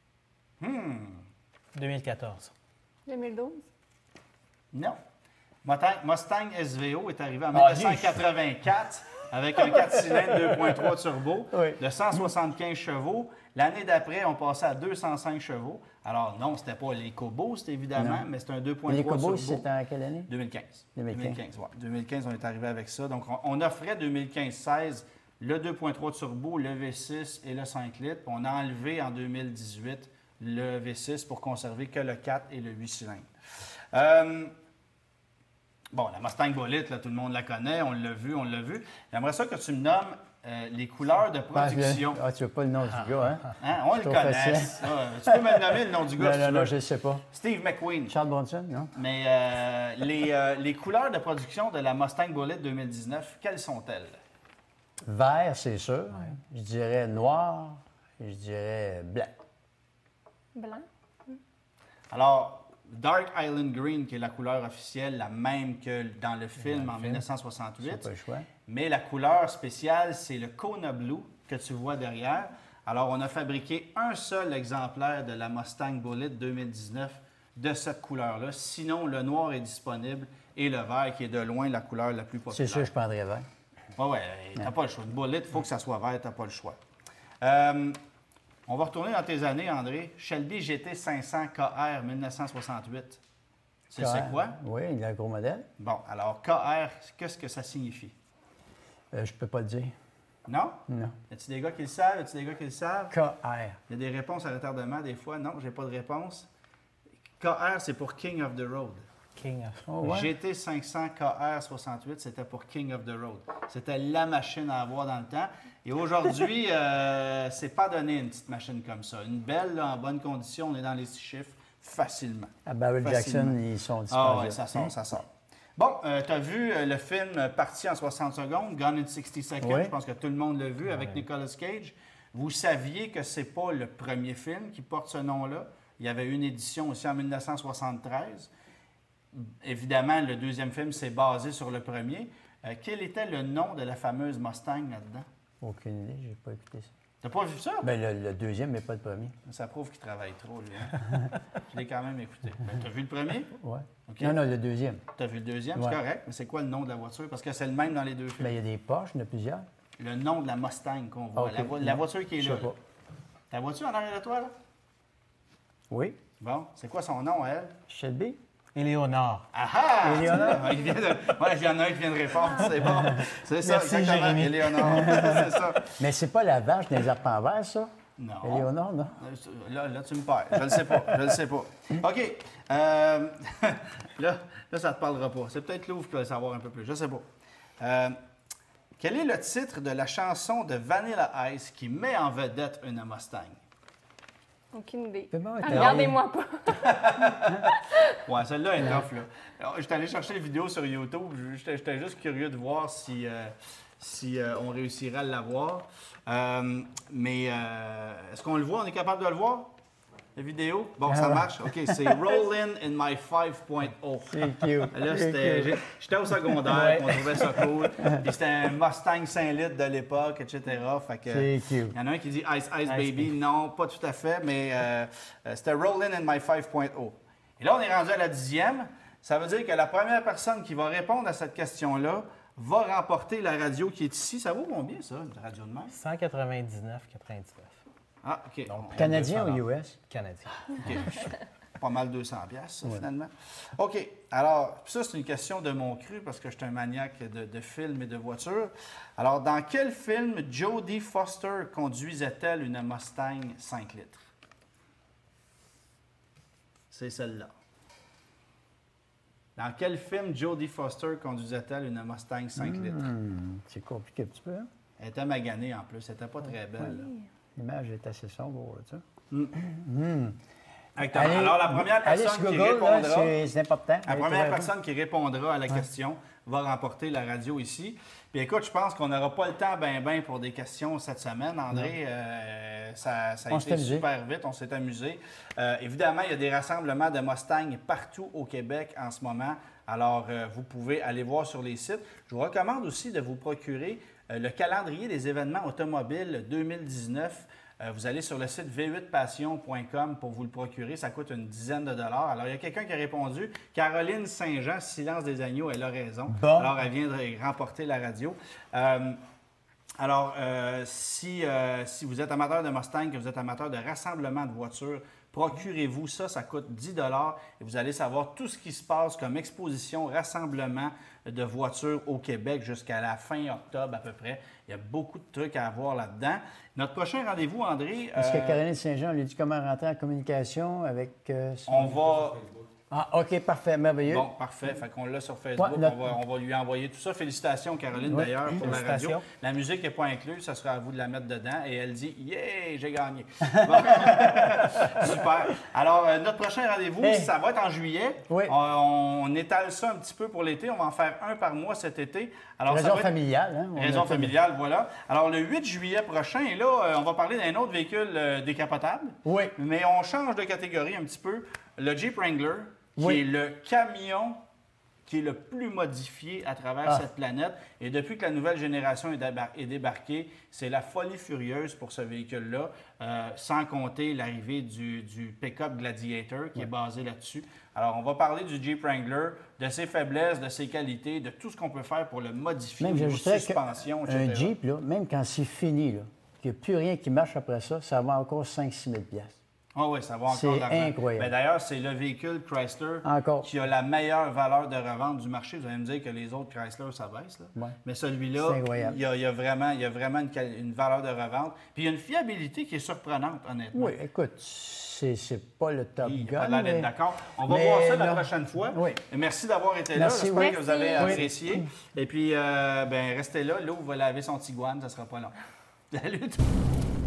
deux mille quatorze. deux mille douze. Non. Mustang, Mustang S V O est arrivé en Ah, mille neuf cent quatre-vingt-quatre avec un quatre cylindres deux virgule trois turbo Oui. de cent soixante-quinze chevaux. L'année d'après, on passait à deux cent cinq chevaux. Alors non, c'était pas l'EcoBoost, évidemment, Non. mais c'était un deux virgule Les trois Cobos, turbo. c'était en quelle année? deux mille quinze. deux mille quinze. ouais. deux mille quinze, on est arrivé avec ça. Donc, on, on offrait deux mille quinze seize le deux virgule trois turbo, le V six et le cinq litres. Puis on a enlevé en deux mille dix-huit le V six pour conserver que le quatre et le huit cylindres. Euh, bon, la Mustang Bolide, là, tout le monde la connaît, on l'a vu, on l'a vu. J'aimerais ça que tu me nommes euh, les couleurs de production. Ah, tu veux pas le nom du gars, hein? Hein, on le Trop connaît. facile. ça. Tu peux me nommer le nom du gars Non, si non, tu non, veux. je ne sais pas. Steve McQueen. Charles Bronson, non? Mais euh, les, euh, les couleurs de production de la Mustang Bolide deux mille dix-neuf, quelles sont-elles? Vert, c'est sûr. Je dirais noir. Je dirais blanc. Blanc. Alors, Dark Island Green, qui est la couleur officielle, la même que dans le film le en film. mille neuf cent C'est soixante-huit. pas le choix. Mais la couleur spéciale, c'est le Kona Blue que tu vois derrière. Alors, on a fabriqué un seul exemplaire de la Mustang Bolide deux mille dix-neuf de cette couleur-là. Sinon, le noir est disponible et le vert, qui est de loin la couleur la plus C'est populaire. sûr, je prendrais vert. Oui, oui, t'as pas le choix. Une bolide, il faut que ça soit vert, t'as pas le choix. Euh, on va retourner dans tes années, André. Shelby G T cinq cents K R mille neuf cent soixante-huit. Tu sais quoi? Oui, il a un gros modèle. Bon, alors K R, qu'est-ce que ça signifie? Euh, je peux pas le dire. Non? Non. Y a-t-il des gars qui le savent? Y a-t-il des gars qui le savent? K R. Il y a des réponses à retardement des fois. Non, j'ai pas de réponse. K R, c'est pour King of the Road. King of... Oh, ouais. G T cinq cents K R soixante-huit, c'était pour King of the Road. C'était la machine à avoir dans le temps. Et aujourd'hui, euh, c'est pas donné une petite machine comme ça. Une belle, là, en bonne condition, on est dans les six chiffres facilement. À Barrel Facilement. Jackson, ils sont Ah disponibles. ouais, ça sort, ça sort. Bon, euh, tu as vu euh, le film euh, Parti en soixante secondes, Gone in sixty seconds. Oui. Je pense que tout le monde l'a vu avec Nicolas Cage. Vous saviez que c'est pas le premier film qui porte ce nom-là. Il y avait une édition aussi en mille neuf cent soixante-treize. Évidemment, le deuxième film s'est basé sur le premier. Euh, quel était le nom de la fameuse Mustang là-dedans? Aucune idée, j'ai pas écouté ça. T'as pas vu ça? Ben, le, le deuxième, mais pas le premier. Ça prouve qu'il travaille trop, lui. Hein? Je l'ai quand même écouté. Ben, t'as vu le premier? Ouais. OK. Non, non, le deuxième. T'as vu le deuxième, Ouais. c'est correct. Mais c'est quoi le nom de la voiture? Parce que c'est le même dans les deux films. Ben, il y a des Porsche, il y en a plusieurs. Le nom de la Mustang qu'on voit. OK. La, vo- la voiture qui est Je là. sais pas. Ta voiture en arrière de toi, là? Oui. Bon, c'est quoi son nom, elle? Shelby? Éléonore. Ah ah! Éléonore? Il vient de... Ouais, il y en a un qui vient de répondre, c'est bon. C'est ça, Merci, exactement, Jérémy. Éléonore. C'est ça. Mais c'est pas la vache des arpents verts, ça? Non. Éléonore, non? Là, là, tu me perds. Je le sais pas. Je le sais pas. OK. Euh, là, là, ça te parlera pas. C'est peut-être Louvre qui va le savoir un peu plus. Je sais pas. Euh, quel est le titre de la chanson de Vanilla Ice qui met en vedette une Mustang? Aucune idée. C'est bon, Ah, t'as- regardez-moi pas. Ouais, celle-là est tough, là. Alors, j'étais allé chercher les vidéos sur YouTube. J'étais j'étais juste curieux de voir si, euh, si euh, on réussirait à l'avoir. Euh, mais euh, est-ce qu'on le voit? On est capable de le voir? La vidéo? Bon, ça Ah ouais. marche. OK, c'est Rollin' in my five point oh. C'est cute. Là, C'est c'était. cute. j'ai- J'étais au secondaire, on trouvait ça cool. Puis c'était un Mustang cinq litres de l'époque, et cetera. Fait que. C'est cute. Il y en a un qui dit Ice Ice, Ice Baby. Baby. Non, pas tout à fait, mais euh, euh, c'était Rollin' in my five point oh. Et là, on est rendu à la dixième. Ça veut dire que la première personne qui va répondre à cette question-là va remporter la radio qui est ici. Ça vaut combien, ça, une radio de même? cent quatre-vingt-dix-neuf quatre-vingt-dix-neuf. Ah, OK. Donc, Canadien deux cents ou U S? Canadien. OK. Pas mal deux cents piastres, ça, finalement. OK. Alors, ça, c'est une question de mon cru parce que je suis un maniaque de, de films et de voitures. Alors, dans quel film Jodie Foster conduisait-elle une Mustang cinq litres? C'est celle-là. Dans quel film Jodie Foster conduisait-elle une Mustang cinq litres? Hmm, c'est compliqué un petit peu, hein? Elle était maganée en plus. Elle n'était pas très belle. là. L'image est assez sombre, ça. Exactement. Allez- Alors, la première allez personne sur qui Google, là, répondra... c'est c'est important. La Allez première trouver- personne qui répondra à la question va remporter la radio ici. Puis écoute, je pense qu'on n'aura pas le temps ben ben pour des questions cette semaine, André. Euh, ça, ça a On s'est été amusé. super vite, on s'est amusé. Euh, évidemment, il y a des rassemblements de Mustang partout au Québec en ce moment. Alors, euh, vous pouvez aller voir sur les sites. Je vous recommande aussi de vous procurer euh, le calendrier des événements automobiles deux mille dix-neuf. Euh, vous allez sur le site v huit passion point com pour vous le procurer. Ça coûte une dizaine de dollars. Alors, il y a quelqu'un qui a répondu. Caroline Saint-Jean, Silence des agneaux, elle a raison. Bon. Alors, elle vient de remporter la radio. Euh, alors, euh, si, euh, si vous êtes amateur de Mustang, que vous êtes amateur de rassemblement de voitures, procurez-vous ça, ça coûte dix dollars et vous allez savoir tout ce qui se passe comme exposition, rassemblement de voitures au Québec jusqu'à la fin octobre à peu près. Il y a beaucoup de trucs à avoir là-dedans. Notre prochain rendez-vous, André, Est-ce que euh, Caroline Saint-Jean lui dit comment rentrer en communication avec euh, son... on va... Ah, OK, parfait, merveilleux. Bon, parfait. Fait qu'on l'a sur Facebook. Ouais, notre- on, va, on va lui envoyer tout ça. Félicitations, Caroline, Ouais. d'ailleurs, pour la radio. Félicitations. La musique n'est pas incluse. Ça sera à vous de la mettre dedans. Et elle dit « Yeah, j'ai gagné! » Bon. Super. Alors, euh, notre prochain rendez-vous, Hey. ça va être en juillet. Oui. On, on étale ça un petit peu pour l'été. On va en faire un par mois cet été. Alors, ça Raison va être- familiale, hein? on Raison a fait- familiale, voilà. Alors, le huit juillet prochain, et là, euh, on va parler d'un autre véhicule euh, décapotable. Oui. Mais on change de catégorie un petit peu. Le Jeep Wrangler, qui Oui. est le camion qui est le plus modifié à travers Ah. cette planète. Et depuis que la nouvelle génération est, débar- est débarquée, c'est la folie furieuse pour ce véhicule-là, euh, sans compter l'arrivée du, du pick-up Gladiator qui est basé là-dessus. Alors, on va parler du Jeep Wrangler, de ses faiblesses, de ses qualités, de tout ce qu'on peut faire pour le modifier, Même, au niveau j'ajouterais suspension, et qu'un cetera. Jeep, là, même quand c'est fini, là, qu'il n'y a plus rien qui marche après ça, ça va encore cinq six mille piastres. Ah oui, ça va encore C'est d'argent. incroyable. Mais d'ailleurs, c'est le véhicule Chrysler Encore. qui a la meilleure valeur de revente du marché. Vous allez me dire que les autres Chrysler, ça baisse. Là. Ouais. Mais celui-là, C'est incroyable. il y a, il y a vraiment, il y a vraiment une, quali- une valeur de revente. Puis il y a une fiabilité qui est surprenante, honnêtement. Oui, écoute, c'est c'est pas le Top Il Gun. a l'air d'être mais- d'accord. On va mais voir ça la non. prochaine fois. Oui. Et merci d'avoir été là. Merci, J'espère oui. que vous avez Merci. apprécié. Et puis, euh, ben, restez là. Lou va laver son Tiguan. Ça sera pas long. Salut tout le monde.